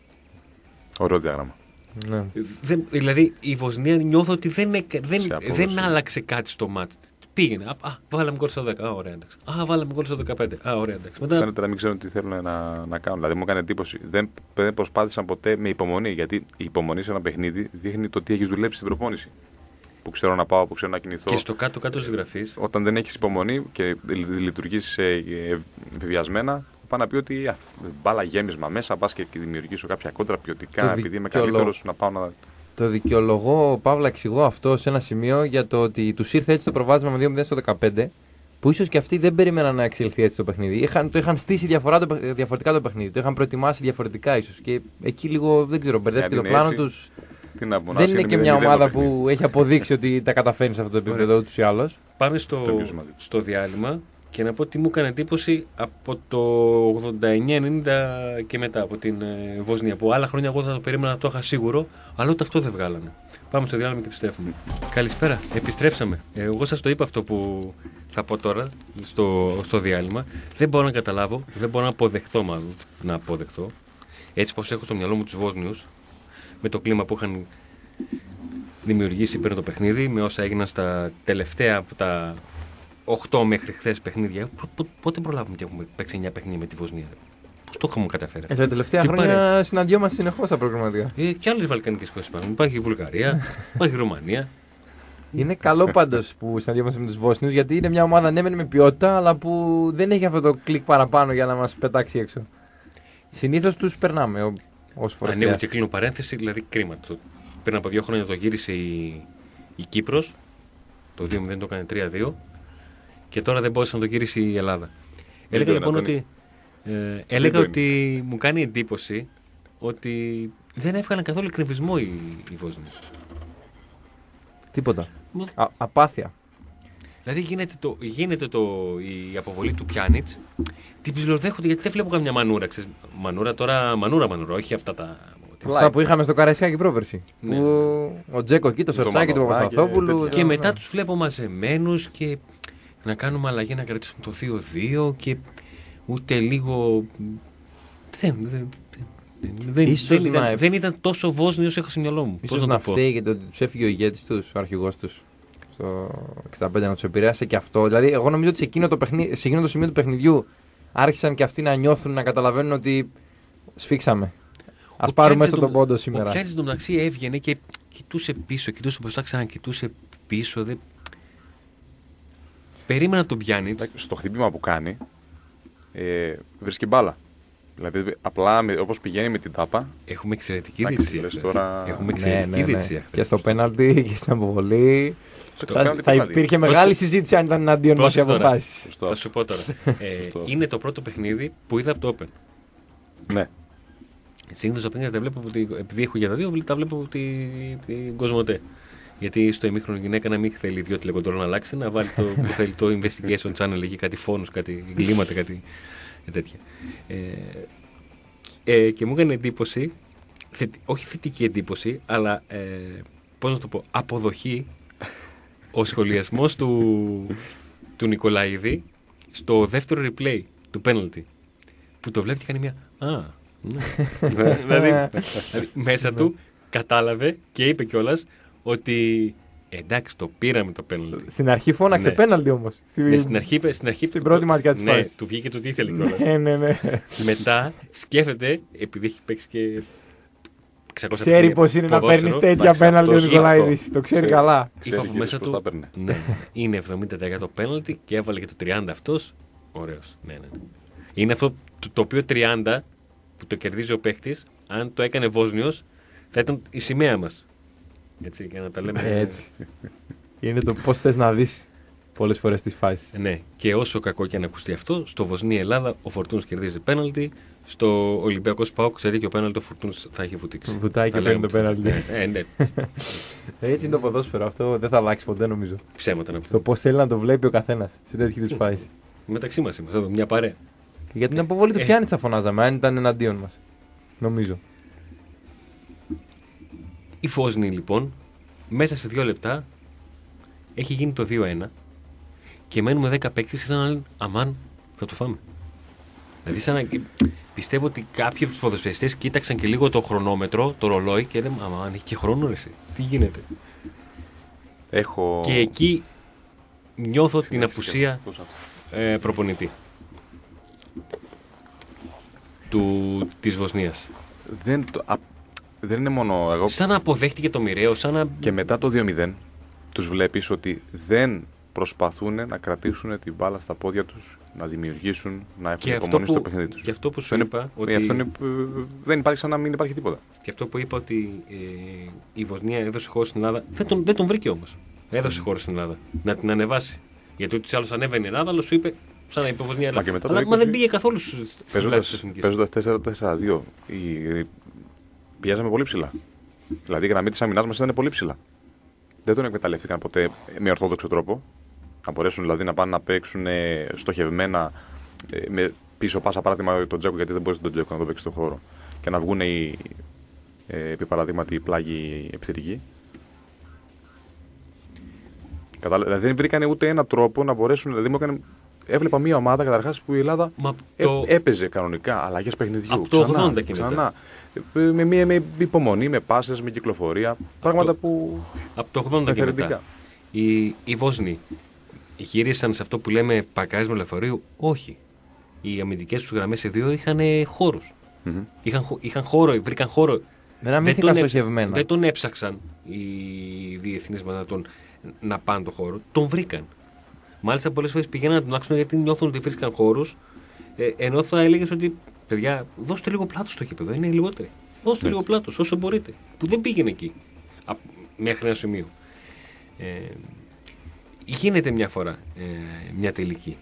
Ωραίο διάγραμμα. Ναι. Δεν, δηλαδή η Βοσνία νιώθω ότι δεν, δεν, δεν άλλαξε κάτι στο μάτι. Πήγαινε. Α, α, βάλαμε γκολ στο δέκα. Α, ωραία, εντάξει. Α, βάλαμε γκολ στο δεκαπέντε. Α, ωραία, εντάξει. Μετά... Φαίνεται να μην ξέρουν τι θέλουν να, να κάνουν. Δηλαδή μου έκανε εντύπωση. Δεν, δεν προσπάθησαν ποτέ με υπομονή. Γιατί η υπομονή σε ένα παιχνίδι δείχνει το τι έχει δουλέψει στην προπόνηση. Που ξέρω να πάω, που ξέρω να κινηθώ. Και στο κάτω-κάτω τη γραφή. Όταν δεν έχει υπομονή και λειτουργεί βεβαιασμένα, πάω να πει ότι α, μπάλα γέμισμα μέσα, πα και δημιουργήσω κάποια κόντρα ποιοτικά, το επειδή είμαι καλύτερο να πάω να. Το δικαιολογώ, Παύλα, εξηγώ αυτό σε ένα σημείο για το ότι του ήρθε έτσι το προβάδισμα με δύο μηδέν στο δεκαπέντε, που ίσως και αυτοί δεν περίμεναν να εξελιχθεί έτσι το παιχνίδι. Είχαν, το είχαν στήσει διαφορά, το, διαφορετικά το παιχνίδι, το είχαν προετοιμάσει διαφορετικά ίσως. Και εκεί λίγο, δεν ξέρω, μπερδεύτηκε το πλάνο του. Δεν είναι και μια ομάδα που έχει αποδείξει ότι τα καταφέρνει σε αυτό το επίπεδο ούτως ή άλλως. Πάμε στο, στο διάλειμμα και να πω ότι μου έκανε εντύπωση από το ογδόντα εννιά ενενήντα και μετά από την ε, Βοσνία. Που άλλα χρόνια εγώ θα το περίμενα να το είχα σίγουρο, αλλά ούτε αυτό δεν βγάλανε. Πάμε στο διάλειμμα και επιστρέφουμε. Καλησπέρα, επιστρέψαμε. Ε, εγώ σας το είπα αυτό που θα πω τώρα στο, στο διάλειμμα. Δεν μπορώ να καταλάβω, δεν μπορώ να αποδεχτώ μάλλον. Να αποδεχτώ. Έτσι πως έχω στο μυαλό μου τους Βόσνιους, με το κλίμα που είχαν δημιουργήσει πριν το παιχνίδι, με όσα έγιναν στα τελευταία από τα οκτώ μέχρι χθες παιχνίδια. Πότε προλάβουμε και έχουμε παίξει εννιά παιχνίδια με τη Βοσνία? Πώς το έχουμε καταφέρει? Ε, τα τελευταία χρόνια συναντιόμαστε συνεχώς στα προγραμματικά. Ε, και άλλες βαλκανικές χώρες υπάρχουν. Υπάρχει η Βουλγαρία, υπάρχει η Ρουμανία. Είναι καλό πάντως που συναντιόμαστε με τους Βόσνιους, γιατί είναι μια ομάδα ναι με ποιότητα, αλλά που δεν έχει αυτό το κλικ παραπάνω για να μας πετάξει έξω. Συνήθως τους περνάμε. Ανοίγω και κλείνω παρένθεση, δηλαδή κρίμα. Το, πριν από δύο χρόνια το γύρισε η, η Κύπρος, το δύο μηδέν το έκανε τρία δύο, και τώρα δεν μπόρεσε να το γυρίσει η Ελλάδα. Έλεγα λοιπόν ότι, ε, έλεγα ότι μου κάνει εντύπωση ότι δεν έβγαλαν καθόλου εκνευρισμό οι, οι Βόσνοι. Τίποτα. Α, απάθεια. Δηλαδή γίνεται, το, γίνεται το, η αποβολή του Πιάνιτς, την ψιλοδέχονται γιατί δεν βλέπω καμιά μανούρα. Ξέρεις, μανούρα τώρα, μανούρα, μανούρα, όχι αυτά τα. Αυτά που είχαμε στο Καραϊσκάκι πρόπερση. Ναι. Που ο Τζέκο εκεί, το Σορτσάκι, του Παπασταθόπουλου. Και, και μετά τους βλέπω μαζεμένους και να κάνουμε αλλαγή να κρατήσουμε το δύο δύο και ούτε λίγο. Δεν, δεν, δεν, δεν, ήταν, να... δεν ήταν τόσο Βόσνοι όσο έχω στο μυαλό μου. Ίσως να φταίει γιατί τους έφυγε ο ηγέτης τους, ο αρχηγός τους. Στο εξήντα πέντε να τους επηρέασε και αυτό. Δηλαδή, εγώ νομίζω ότι σε εκείνο το, παιχνί... σε εκείνο το σημείο του παιχνιδιού άρχισαν και αυτοί να νιώθουν, να καταλαβαίνουν ότι σφίξαμε. Ας πάρουμε μέσα τον πόντο σήμερα. Ο Πιάνης εντωμεταξύ έβγαινε και κοιτούσε πίσω, κοιτούσε μπροστά, ξανακοιτούσε πίσω. Δε... Περίμενα τον Πιάνη. Στο χτύπημα που κάνει, ε, βρίσκει μπάλα. Δηλαδή, απλά όπως πηγαίνει με την τάπα. Έχουμε εξαιρετική διετησία. Τώρα... Έχουμε εξαιρετική ναι, ναι, ναι. διετησία. Και στο πέναλτι και στην αποβολή. Θα, θα υπήρχε μεγάλη συζήτηση αν ήταν εναντίον μας οι αποφάσεις. Θα σου πω τώρα. ε, είναι το πρώτο παιχνίδι που είδα από το Open. Ναι. Συνήθως τα παιχνίδια τα βλέπω από τη, επειδή έχω για τα δύο, τα βλέπω από την Κοσμοτέ. Γιατί στο ημίχρονο γυναίκα να μην θέλει δύο τηλεκοντρόλ να αλλάξει, να βάλει το που θέλει το investigation channel εκεί, κάτι φόνους, κάτι εγκλήματα, κάτι τέτοια. Ε, ε, και μου έκανε εντύπωση θετι, όχι θετική εντύπωση, αλλά ε, πώς να το πω, αποδοχή ο σχολιασμός του, του Νικολαίδη στο δεύτερο replay του penalty. Που το βλέπει και κάνει μια. Α, ναι. δηλαδή, δηλαδή, μέσα του κατάλαβε και είπε κιόλας ότι εντάξει, το πήραμε το penalty. Στην αρχή φώναξε ναι. penalty όμως. Στη... Ναι, στην αρχή, στην, αρχή, στην πρώτη ματιά της ναι, φάσης. του βγήκε το τι ήθελε κιόλας. ναι, ναι, ναι. Μετά σκέφτεται, επειδή έχει παίξει και. Ξέρει πως είναι να παίρνει τέτοια penalty ο Νικολαίδης. Το ξέρει καλά. Είπα από μέσα του. Ναι, είναι εβδομήντα τοις εκατό penalty και έβαλε και το τριάντα τοις εκατό αυτός. Ωραίος. Ναι, ναι. Είναι αυτό το, το οποίο τριάντα που το κερδίζει ο παίχτης, αν το έκανε Βόσνιος, θα ήταν η σημαία μας. Έτσι, για να τα λέμε. Έτσι. Είναι το πώς θες να δεις πολλές φορές τις φάσεις. Ναι, και όσο κακό και αν ακουστεί αυτό, στο Βοσνία-Ελλάδα ο Φορτούνς κερδίζει πέναλτι. Στο Ολυμπιακός ΠΑΟΚ σε δίκιο πέναλτι ο Φορτούνς θα έχει βουτήξει. Βουτάει και παίρνει το πέναλτι. Ε, ναι. Έτσι είναι το ποδόσφαιρο. Αυτό δεν θα αλλάξει ποτέ νομίζω. Ψέματα να πει. Στο πώς θέλει να το βλέπει ο καθένας σε τέτοιου είδους φάσεις. Μεταξύ μας είμαστε εδώ, μια παρέα. Και για την αποβολή του ε. Πιάννη θα φωνάζαμε, αν ήταν εναντίον μας. Νομίζω. Η Βόσνη λοιπόν, μέσα σε δύο λεπτά έχει γίνει το δύο ένα και μένουμε δέκα παίκτες και σαν αμάν θα το φάμε. Δηλαδή σαν να... πιστεύω ότι κάποιοι από τους ποδοσφαιριστές κοίταξαν και λίγο το χρονόμετρο, το ρολόι και έλεγαν αμάν έχει και χρόνο ρε εσύ, τι γίνεται. Έχω... Και εκεί νιώθω Συνέχισε την απουσία ε, προπονητή του, της Βοσνίας. Δεν, το, α, δεν είναι μόνο εγώ. Σαν να αποδέχτηκε το μοιραίο, σαν να... Και μετά το δύο μηδέν τους βλέπεις ότι δεν προσπαθούν να κρατήσουν την μπάλα στα πόδια τους, να δημιουργήσουν, να έχουν υπομονή στο παιχνίδι τους. Και αυτό που σου είναι, είπα ότι... αυτό είναι, δεν υπάρχει σαν να μην υπάρχει τίποτα. Και αυτό που είπα ότι ε, η Βοσνία έδωσε χώρο στην Ελλάδα, δεν τον, δεν τον βρήκε όμως. Έδωσε mm. χώρο στην Ελλάδα, να την ανεβάσει. Γιατί ούτως ή άλλως ανέβαινε η Ελλάδα, αλλά σου είπε σαν να είπε Βοσνία Ελλάδα. Μα, αλλά, είκοσι, μα δεν πήγε καθόλου στις παίζοντας τέσσερα τέσσερα δύο, πιέζαμε πολύ ψηλά. Δηλαδή η γραμμή της αμυνάς μας ήταν πολύ ψηλά. Δεν τον εκμεταλλεύτηκαν ποτέ με ορθόδοξο τρόπο. Να μπορέσουν δηλαδή να πάνε να παίξουν στοχευμένα με πίσω πάσα παράδειγμα τον Τζέκο, γιατί δεν μπορεί τον Τζέκο να το παίξει στον χώρο. Και να βγουν οι, επί παραδείγματι, οι πλάγοι επιθετικοί. Δηλαδή δεν βρήκαν ούτε έναν τρόπο να μπορέσουν. Δηλαδή, έκανε, έβλεπα μια ομάδα καταρχάς που η Ελλάδα ε, το... έπαιζε κανονικά αλλαγές παιχνιδιού. Από το ογδόντα και ξανά. Με, με, με υπομονή, με πάσες, με κυκλοφορία. Πράγματα το... που. Από το ογδόντα και μετά. Οι, οι Βόσνοι γύρισαν σε αυτό που λέμε παρκάρισμα λεωφορείου. Όχι. Οι αμυντικές τους γραμμές σε δύο είχαν χώρους. Mm-hmm. Είχαν, είχαν χώρο, βρήκαν χώρο. Δεν, δεν, τον έψαξαν, δεν τον έψαξαν οι διεθνείς να, τον, να πάνε το χώρο. Τον βρήκαν. Μάλιστα πολλές φορές πηγαίναν να τον άξουν γιατί νιώθουν ότι βρίσκαν χώρους. Ε, ενώ θα έλεγες ότι παιδιά, δώστε λίγο πλάτος στο γήπεδο. Είναι λιγότερο. Δώστε λίγο πλάτος όσο μπορείτε. Που δεν πήγαινε εκεί. Α, μέχρι ένα σημείο. Ε, γίνεται μια φορά ε, μια τελική.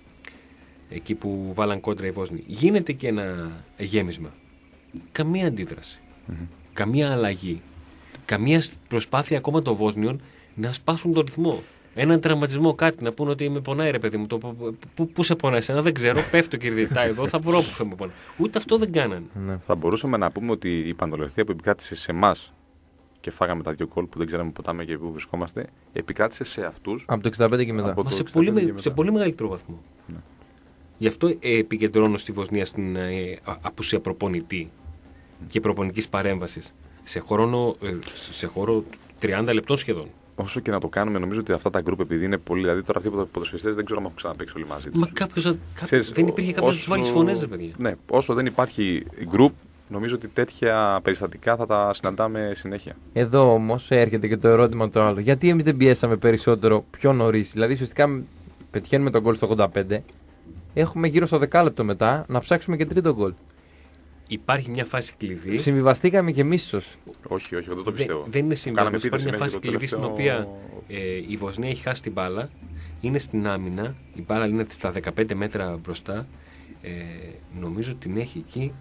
Εκεί που βάλαν κόντρα οι Βόσνοι. Γίνεται και ένα γέμισμα. Καμία αντίδραση. Mm-hmm. Καμία αλλαγή. Καμία προσπάθεια ακόμα των Βόσνιων να σπάσουν τον ρυθμό. Έναν τραυματισμό, κάτι να πούνε ότι με πονάει ρε παιδί μου. Το, που, πού σε πονάει, εσένα δεν ξέρω. Πέφτω κερδιτά εδώ, θα βρω που θα με πονάει. Ούτε αυτό δεν κάνανε. Ναι. Θα μπορούσαμε να πούμε ότι η παντολευθεία που επικράτησε σε εμάς και φάγαμε τα δύο γκολ που δεν ξέραμε ποτέ και πού βρισκόμαστε, επικράτησε σε αυτούς. Από το εξήντα πέντε και μετά. Μα σε, πολύ, και μετά. σε πολύ μεγαλύτερο βαθμό. Ναι. Γι' αυτό ε, επικεντρώνω στη Βοσνία στην ε, απουσία προπονητή και προπονητικής παρέμβασης σε χώρο, ε, σε χώρο τριάντα λεπτών σχεδόν. Όσο και να το κάνουμε, νομίζω ότι αυτά τα γκρουπ επειδή είναι πολύ. Δηλαδή τώρα αυτοί οι ποδοσφαιριστές δεν ξέρω αν έχουν ξαναπαίξει όλοι μαζί τους. Μα κάποιος, κάποιος, δεν υπήρχε κάποιος να τους βάλει φωνές, ρε παιδιά. Ναι, όσο δεν υπάρχει γκρουπ, νομίζω ότι τέτοια περιστατικά θα τα συναντάμε συνέχεια. Εδώ όμως έρχεται και το ερώτημα το άλλο. Γιατί εμείς δεν πιέσαμε περισσότερο πιο νωρίς? Δηλαδή, ουσιαστικά πετυχαίνουμε τον γκολ στο ογδόντα πέντε. Έχουμε γύρω στο δεκάλεπτο μετά να ψάξουμε και τρίτο γκολ. Υπάρχει μια φάση κλειδί. Συμβιβαστήκαμε κι εμείς ίσως. Όχι, όχι, δεν το πιστεύω. Δεν, δεν είναι συμβιβαστικό. Υπάρχει μια φάση κλειδί τελευταίο... στην οποία ε, η Βοσνία έχει χάσει την μπάλα. Είναι στην άμυνα. Η μπάλα είναι στα δεκαπέντε μέτρα μπροστά. Ε, νομίζω την έχει εκεί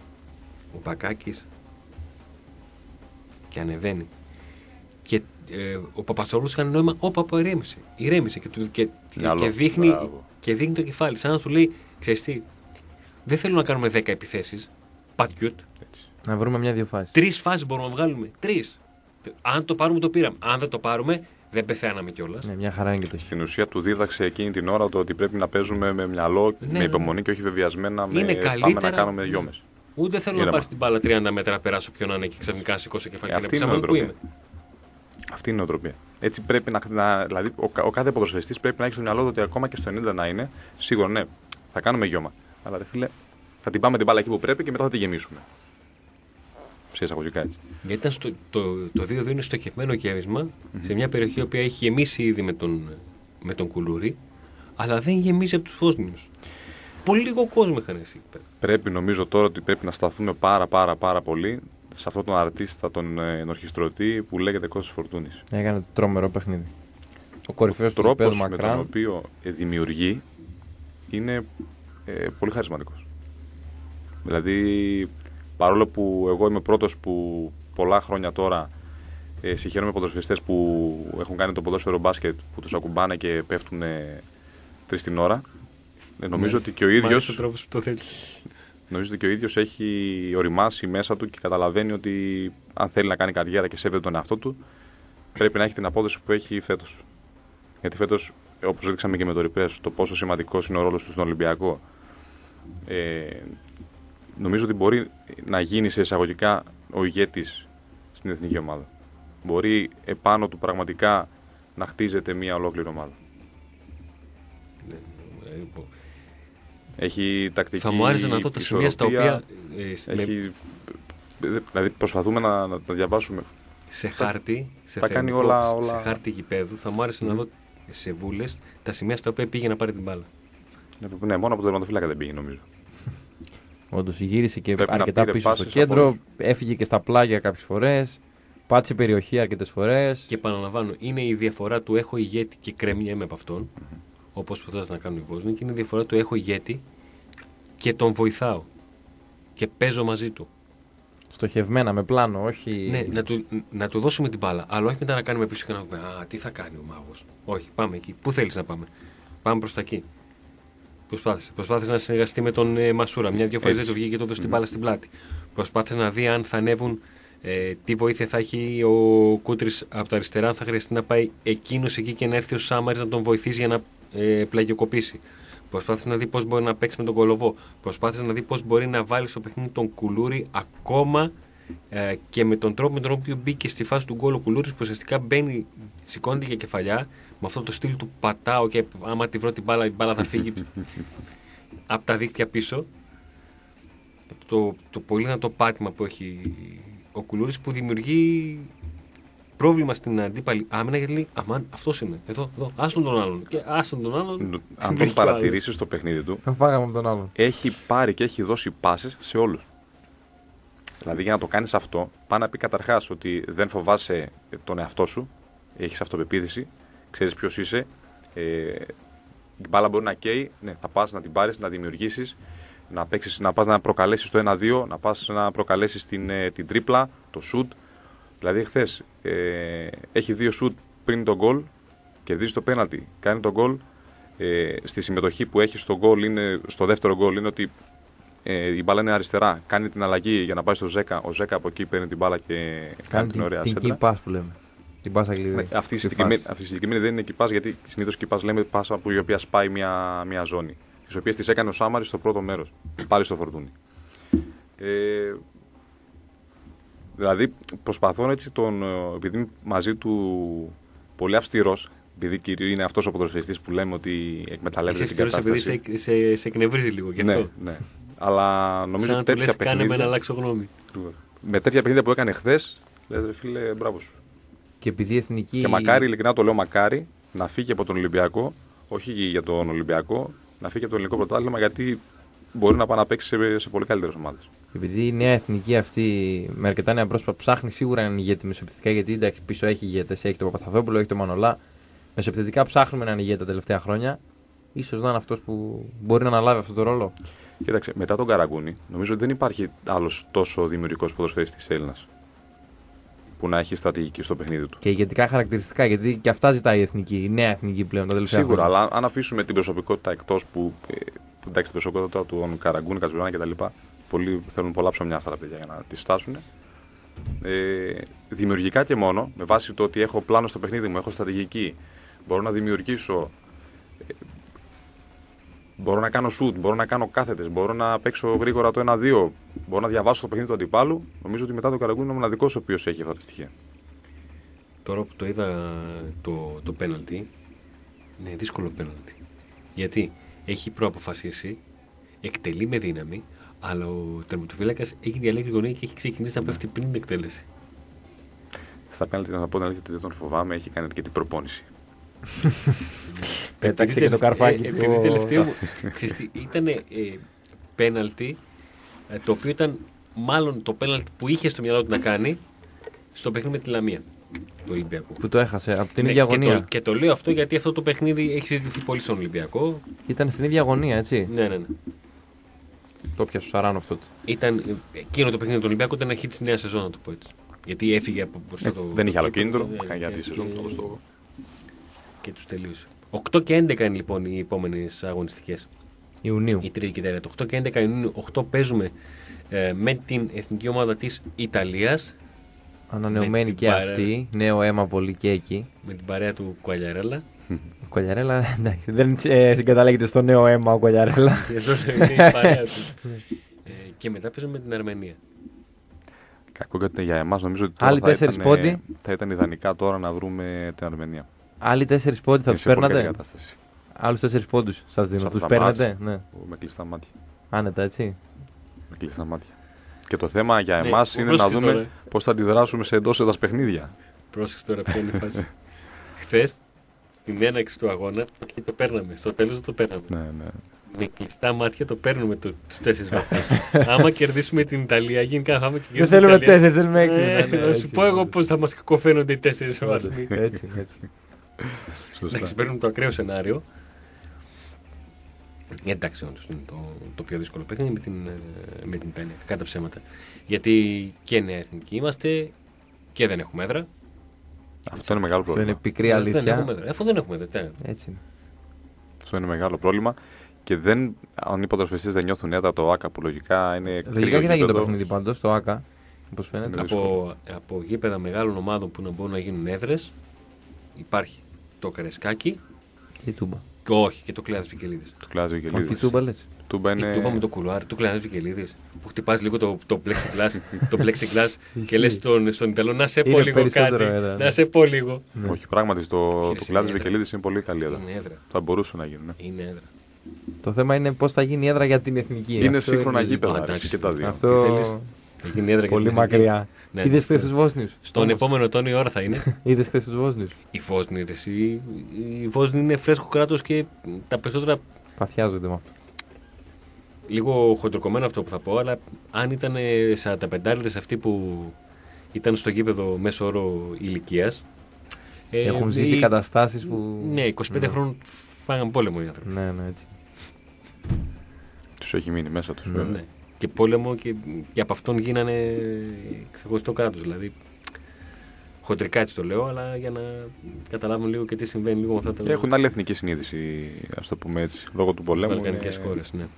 ο Μπακάκης και ανεβαίνει. Και ε, ο Παπαστρόπουλος κάνει νόημα. Ο Παπα ηρέμησε. Ηρέμησε και, και, και, και, δείχνει, και δείχνει το κεφάλι. Σαν να του λέει, ξέρεις τι, δεν θέλω να κάνουμε δέκα επιθέσεις. Πατ κιούτ. Να βρούμε μια-δύο φάσεις. Τρεις φάσεις μπορούμε να βγάλουμε. Τρεις. Αν το πάρουμε, το πήραμε. Αν δεν το πάρουμε, δεν πεθαίναμε κιόλας. Ναι, μια χαρά είναι και το. Στην ουσία του δίδαξε εκείνη την ώρα το ότι πρέπει να παίζουμε με μυαλό, ναι, με υπομονή ναι. και όχι βεβαιασμένα με είναι πάμε καλύτερα... να κάνουμε γιόμες. Ούτε θέλω Ήρεμα. να πάρει την μπάλα τριάντα μέτρα να περάσω ποιον να είναι και ξαφνικά σηκώσω κεφάλι. Ε, αυτή, είναι που είμαι. αυτή είναι η νοοτροπία. Έτσι πρέπει να. να δηλαδή, ο, ο κάθε ποδοσφαιριστής πρέπει να έχει στο μυαλό του ότι ακόμα και στο ενενήντα να είναι, σίγουρα ναι, θα κάνουμε γιώμα. Αλλά ρε φίλε, θα την πάμε την μπάλα εκεί που πρέπει και μετά θα τη γεμίσουμε. Σε εισαγωγικά έτσι. Γιατί ήταν στο, το, το δύο δύο είναι στοχευμένο γέμισμα mm-hmm. σε μια περιοχή η οποία έχει γεμίσει ήδη με τον, με τον Κουλούρη, αλλά δεν γεμίζει από τους Βόσνιους. Πολύ λίγο κόσμο είχαν εσύ. Πρέπει νομίζω τώρα ότι πρέπει να σταθούμε πάρα πάρα πάρα πολύ σε αυτόν τον αρτίστα, τον ενορχιστρωτή που λέγεται Κώστας Φορτούνης. Έκανε τρομερό παιχνίδι. Ο κορυφαίος του τρόπος με τον οποίο δημιουργεί είναι ε, πολύ χαρισματικός. Δηλαδή, παρόλο που εγώ είμαι πρώτος που πολλά χρόνια τώρα ε, συγχαίρομαι ποδοσφαιριστές που έχουν κάνει το ποδόσφαιρο μπάσκετ, που τους ακουμπάνε και πέφτουν ε, τρεις την ώρα. Ε, νομίζω, ναι, ότι και ο ίδιος, το νομίζω ότι και ο ίδιος έχει οριμάσει μέσα του και καταλαβαίνει ότι αν θέλει να κάνει καριέρα και σέβεται τον εαυτό του, πρέπει να έχει την απόδοση που έχει φέτος. Γιατί φέτος, όπως δείξαμε και με το Ριπρές, το πόσο σημαντικός είναι ο ρόλος του στον Ολυμπιακό, ε, νομίζω ότι μπορεί να γίνει σε εισαγωγικά ο ηγέτης στην εθνική ομάδα. Μπορεί επάνω του πραγματικά να χτίζεται μια ολόκληρη ομάδα. Έχει τακτική. Θα μου άρεσε να δω τα σημεία στα οποία. Ε, έχει, με... Δηλαδή προσπαθούμε να, να τα διαβάσουμε. Σε χάρτη, σε, τα κάνει όλα, όλα... σε χάρτη γηπέδου, θα μου άρεσε mm. να δω σε βούλες τα σημεία στα οποία πήγε να πάρει την μπάλα. Ναι, μόνο από το τερματοφύλακα δεν πήγε νομίζω. Όντως γύρισε και πρέπει αρκετά πίσω στο κέντρο, έφυγε και στα πλάγια κάποιες φορές, πάτησε περιοχή αρκετές φορές. Και επαναλαμβάνω, είναι η διαφορά του έχω ηγέτη και κρέμιαμε από αυτόν, mm-hmm. όπως προσπαθούν να κάνουν οι Βόσνοι, και είναι η διαφορά του έχω ηγέτη και τον βοηθάω και παίζω μαζί του. Στοχευμένα, με πλάνο, όχι. Ναι, να του, να του δώσουμε την μπάλα, αλλά όχι μετά να κάνουμε πίσω και να πούμε α, τι θα κάνει ο μάγος. Όχι, πάμε εκεί. Πού θέλεις να πάμε? Πάμε προς τα εκεί. Προσπάθησε. Προσπάθησε να συνεργαστεί με τον ε, Μασούρα. Μια-δυο φορές δεν του βγήκε τότε στην μπάλα στην πλάτη. Προσπάθησε να δει αν θα ανέβουν, ε, τι βοήθεια θα έχει ο Κούτρης από τα αριστερά, αν θα χρειαστεί να πάει εκείνος εκεί και να έρθει ο Σάμαρης να τον βοηθήσει για να ε, πλαγιοκοπήσει. Προσπάθησε να δει πώς μπορεί να παίξει με τον Κολοβό. Προσπάθησε να δει πώς μπορεί να βάλει στο παιχνίδι τον Κουλούρη ακόμα ε, και με τον τρόπο με τον οποίο μπήκε στη φάση του γκολ ο Κουλούρης, που ουσιαστικά μπαίνει, σηκώνεται για κεφαλιά, με αυτό το στυλ του πατάω και άμα τη βρω την μπάλα, η μπάλα θα φύγει από τα δίκτυα πίσω. Το, το πολύ δυνατό πάτημα που έχει ο Κουλούρης, που δημιουργεί πρόβλημα στην αντίπαλη άμυνα, γιατί λέει αμάν, αυτός είναι, εδώ, εδώ, άστον τον άλλον. Και άστον τον άλλον. Αν τον παρατηρήσεις στο παιχνίδι του, φάγαμε από τον άλλον. Έχει πάρει και έχει δώσει πάσες σε όλους. Δηλαδή για να το κάνεις αυτό, πάει να πει καταρχάς ότι δεν φοβάσαι τον εαυτό σου, έχεις αυτοπεποίθηση, ξέρεις ποιος είσαι, ε, η μπάλα μπορεί να καίει, ναι, θα πας να την πάρεις, να δημιουργήσεις, να, παίξεις, να πας να προκαλέσεις το ένα δύο, να πας να προκαλέσεις την, την τρίπλα, το σουτ. Δηλαδή χθες ε, έχει δύο σουτ πριν τον γκολ, κερδίζει το πέναλτι, κάνει τον γκολ. Ε, στη συμμετοχή που έχει στο, goal είναι, στο δεύτερο γκολ είναι ότι ε, η μπάλα είναι αριστερά, κάνει την αλλαγή για να πάει στο Ζέκα, ο Ζέκα από εκεί παίρνει την μπάλα και κάνει, κάνει την, την ωραία σέντρα. Την key pass που λέμε. Την πάσα κλειδί. Ναι, αυτή, η συγκεκριμένη, αυτή η συγκεκριμένη δεν είναι key pass, γιατί συνήθως key pass λέμε πάσα που η οποία σπάει μια, μια ζώνη, τις οποίες τις έκανε ο Σάμαρης στο πρώτο μέρος, πάλι στο Φορτούνι. Ε, δηλαδή προσπαθώ έτσι τον, επειδή μαζί του πολύ αυστηρός, επειδή είναι αυτός ο ποδοσφαιριστής που λέμε ότι εκμεταλλεύεται την κατάσταση. Είσαι επειδή σε, σε, σε εκνευρίζει λίγο γι' αυτό. Ναι, ναι. Αλλά νομίζω σαν ότι τέτοια λες, παιχνίδια... Κάνε με να αλλάξω γνώμη. Με τέτοια παιχνίδια που έκανε χθες, λες ρε φίλε, μπράβο σου. Και επειδή εθνική... Και μακάρι, ειλικρινά το λέω, μακάρι να φύγει από τον Ολυμπιακό, όχι για τον Ολυμπιακό, να φύγει από το ελληνικό πρωτάθλημα, γιατί μπορεί να πάει να παίξει σε, σε πολύ καλύτερες ομάδες. Επειδή η νέα εθνική αυτή με αρκετά νέα πρόσωπα ψάχνει σίγουρα έναν ηγέτη μεσοεπιθετικά, γιατί εντάξει, πίσω έχει ηγέτες, έχει τον Παπασταθόπουλο, έχει τον Μανολά. Μεσοεπιθετικά ψάχνουμε έναν ηγέτη τα τελευταία χρόνια. Ίσως να είναι αυτός που μπορεί να αναλάβει αυτό το ρόλο. Κοίταξε, μετά τον Καραγκούνη, νομίζω ότι δεν υπάρχει άλλος τόσο δημιουργικός ποδοσφαιριστής Έλληνας που να έχει στρατηγική στο παιχνίδι του. Και ηγετικά χαρακτηριστικά, γιατί και αυτά ζητάει η εθνική, η νέα εθνική πλέον τα τελευταία Σίγουρα, χρόνια. αλλά αν αφήσουμε την προσωπικότητα εκτός που. που εντάξει, την προσωπικότητα του Καραγκούνη, Κατσουράνη κτλ. πολλοί θέλουν πολλά ψωμιά στα παιδιά για να τις φτάσουν. Ε, δημιουργικά και μόνο, με βάση το ότι έχω πλάνο στο παιχνίδι μου, έχω στρατηγική, μπορώ να δημιουργήσω, ε, μπορώ να κάνω shoot, μπορώ να κάνω κάθετες, μπορώ να παίξω γρήγορα το ένα δύο, μπορώ να διαβάσω το παιχνίδι του αντιπάλου. Νομίζω ότι μετά το Καραγκούνι είναι ο μοναδικός ο οποίος έχει αυτά τα στοιχεία. Τώρα που το είδα το, το πέναλτι, είναι δύσκολο πέναλτι. Γιατί έχει προαποφασίσει, εκτελεί με δύναμη, αλλά ο τερματοφύλακας έχει διαλέξει γωνία και έχει ξεκινήσει να πέφτει πριν την εκτέλεση. Στα πέναλτι, να πω την αλήθεια, ότι δεν τον φοβάμαι, έχει κάνει αρκετή προπόνηση. Πέταξε και το καρφάκι. Επειδή τελευταίο μου ήταν πέναλτι, το οποίο ήταν μάλλον το πέναλτι που είχε στο μυαλό του να κάνει στο παιχνίδι με τη Λαμία του Ολυμπιακού. Που το έχασε από την ίδια γωνία. Και το, και το λέω αυτό γιατί αυτό το παιχνίδι έχει συζητηθεί πολύ στον Ολυμπιακό. Ήταν στην ίδια γωνία, έτσι. Ναι, ναι, ναι. Το πιασε ο Σαράνο αυτό. Ήταν, εκείνο το παιχνίδι του Ολυμπιακού ήταν αρχή τη νέα σεζόν, να το πω έτσι. Γιατί έφυγε από μπροστά ε, το. Δεν είχε άλλο κίνητρο. Ναι, για τη σεζόν και, το και του τελείωσε. οκτώ και έντεκα είναι λοιπόν οι επόμενες αγωνιστικές. Ιουνίου. Η τρίτη και η τέταρτη. οκτώ και έντεκα Ιουνίου. οκτώ παίζουμε ε, με την εθνική ομάδα της Ιταλίας. Ανανεωμένη και παρέα... αυτή. Νέο αίμα πολύ και εκεί. Με την παρέα του Κουαλιαρέλα. Ο Κουαλιαρέλα, εντάξει, δεν ε, συγκαταλέγεται στο νέο αίμα ο Κουαλιαρέλα. Εδώ είναι η παρέα του. ε, και μετά παίζουμε με την Αρμενία. Κακό γιατί για εμάς νομίζω ότι τώρα θα ήταν, θα ήταν ιδανικά τώρα να βρούμε την Αρμενία. Άλλοι τέσσερις πόντους θα τους παίρνατε. Άλλους τέσσερις πόντους σας δίνω. Τους παίρνατε. Ναι. Με κλειστά μάτια. Άνετα, έτσι. Με κλειστά μάτια. Και το θέμα για εμάς ναι, είναι να δούμε τώρα πώς θα αντιδράσουμε σε εντός έδρας παιχνίδια. Πρόσεξε τώρα ποια είναι η φάση. Χθες, στην έναρξη του αγώνα, το παίρναμε. Στο τέλος το παίρναμε. Ναι, ναι. Με κλειστά μάτια το παίρνουμε το, τους τέσσερις βαθμούς. Άμα κερδίσουμε την Ιταλία, γενικά θα και δεν θέλουμε τέσσερις, θέλουμε έξι. Να σου πω εγώ πώς θα μας κακοφαίνονται οι τέσσερις βαθμοί. Έτσι, έτσι. Εντάξει, παίρνουμε το ακραίο σενάριο. Εντάξει, όντως είναι το, το πιο δύσκολο παιχνίδι με την, με την Ιταλία. Κατά ψέματα. Γιατί και νέα εθνική είμαστε και δεν έχουμε έδρα. Αυτό είναι μεγάλο πρόβλημα. Αυτό είναι πικρή αλήθεια. Δεν έχουμε έδρα. Αφού δεν έχουμε έδρα. Έτσι είναι. Αυτό είναι μεγάλο πρόβλημα. Και δεν, αν οι ποδοσφαιριστές δεν νιώθουν έδρα το ΆΚΑ που λογικά είναι κρύο. Λογικά και θα γίνει το παιχνίδι πάντως, το ΆΚΑ. Όπως φαίνεται. Από, από γήπεδα μεγάλων ομάδων που να μπορούν να γίνουν έδρες υπάρχει το Καρεσκάκι. Και η Τούμπα. Και όχι, και το Κλέαδας Βικελίδης. Το Κλέαδας Βικελίδης. Όχι, η Τούμπα λες. Τούμπα είναι... Η Τούμπα με το κουλουάρι, το Κλέαδας Βικελίδης. Που χτυπάς λίγο το, το plexiglass, το plexiglass και λες στον, στον Ιταλό να σε πω λίγο κάτι. Έδρα, ναι. Να σε πω λίγο. Ναι. Όχι, πράγματι το, το Κλέαδας Βικελίδης είναι πολύ καλή έδρα. Είναι έδρα. Θα μπορούσε να γίνει. Ναι. Είναι έδρα. Το θέμα είναι πώς θα γίνει η έδρα για την εθνική. Είναι αυτό σύγχρονα είναι... γήπεδα και τα δύο. Αυτό πολύ μακριά. Ναι, είδες χθες τους Βόσνιους. Στον όμως. Επόμενο τόνο η ώρα θα είναι. Είδες χθες τους Βόσνιους. Οι Βόσνοι, οι, οι Βόσνοι είναι φρέσκο κράτος και τα περισσότερα. Παθιάζονται με αυτό. Λίγο χοντροκομμένο αυτό που θα πω, αλλά αν ήταν σαράντα πεντάριδες αυτοί που ήταν στο γήπεδο μέσω όρο ηλικίας. Έχουν ε, ζήσει οι... καταστάσεις που. Ναι, είκοσι πέντε ναι. χρόνων φάγαν πόλεμο οι άνθρωποι. Ναι, ναι, έτσι. Τους έχει μείνει μέσα τους. Ναι. Ναι. Και πόλεμο και, και από αυτόν γίνανε ξεχωριστό κράτος. Δηλαδή, χοντρικά έτσι το λέω, αλλά για να καταλάβουν λίγο και τι συμβαίνει λίγο με αυτά τα. Έχουν άλλη εθνική συνείδηση, ας το πούμε έτσι, λόγω του πολέμου. Στις βαλκανικές είναι... χώρες, ναι.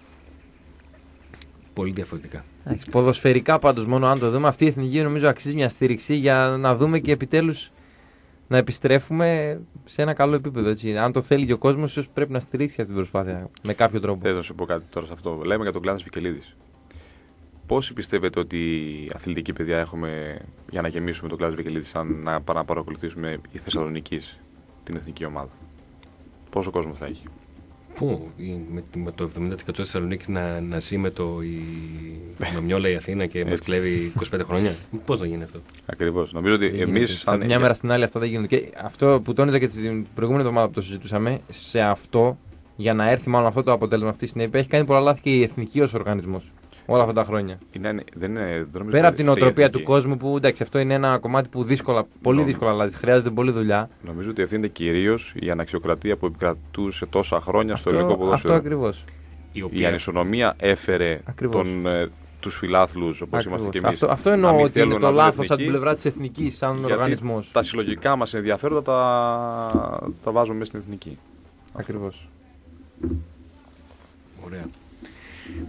Πολύ διαφορετικά. Άξι, ποδοσφαιρικά πάντως, μόνο αν το δούμε, αυτή η εθνική νομίζω αξίζει μια στήριξη για να δούμε και επιτέλους να επιστρέφουμε σε ένα καλό επίπεδο. Έτσι. Αν το θέλει και ο κόσμος, ίσως πρέπει να στηρίξει αυτή την προσπάθεια με κάποιο τρόπο. Θέλω να σου πω κάτι τώρα σε αυτό. Λέμε για τον Κλάδας Βικελίδης. Πόσοι πιστεύετε ότι αθλητική παιδεία έχουμε για να γεμίσουμε τον Κλάδας Βικελίδης, σαν να, να παρακολουθήσουμε η Θεσσαλονικής την εθνική ομάδα? Πόσο κόσμο θα έχει? Πού, με, με το εβδομήντα τοις εκατό της Θεσσαλονίκης να, να ζει με το η, Μαμιόλα η Αθήνα και μας κλέβει είκοσι πέντε χρόνια. Πώς να γίνει αυτό? Ακριβώς. Νομίζω ότι εμείς. Σαν... Μια μέρα στην άλλη αυτά δεν γίνονται. Και αυτό που τόνιζα και την προηγούμενη εβδομάδα που το συζητούσαμε, σε αυτό, για να έρθει μάλλον αυτό το αποτέλεσμα, αυτή η συνέπεια, έχει κάνει πολλά λάθη και η εθνική ως οργανισμός. Όλα αυτά τα χρόνια. Είναι, δεν είναι, δεν Πέρα από την οτροπία του κόσμου, που εντάξει, αυτό είναι ένα κομμάτι που δύσκολα, πολύ Νο... δύσκολα αλλάζει. Χρειάζεται πολλή δουλειά. Νομίζω ότι αυτή είναι κυρίως η αναξιοκρατία που επικρατούσε τόσα χρόνια αυτό, στο ελληνικό ποδόσφαιρο. Αυτό ακριβώς. Η, οποία... η ανισονομία έφερε τον, ε, τους φιλάθλους, όπως είμαστε κι εμείς. Αυτό, αυτό εννοώ ότι είναι το λάθος από την πλευρά της εθνικής, σαν οργανισμός. Τα συλλογικά μας ενδιαφέροντα τα, τα βάζουμε μέσα στην εθνική. Ακριβώς. Ωραία.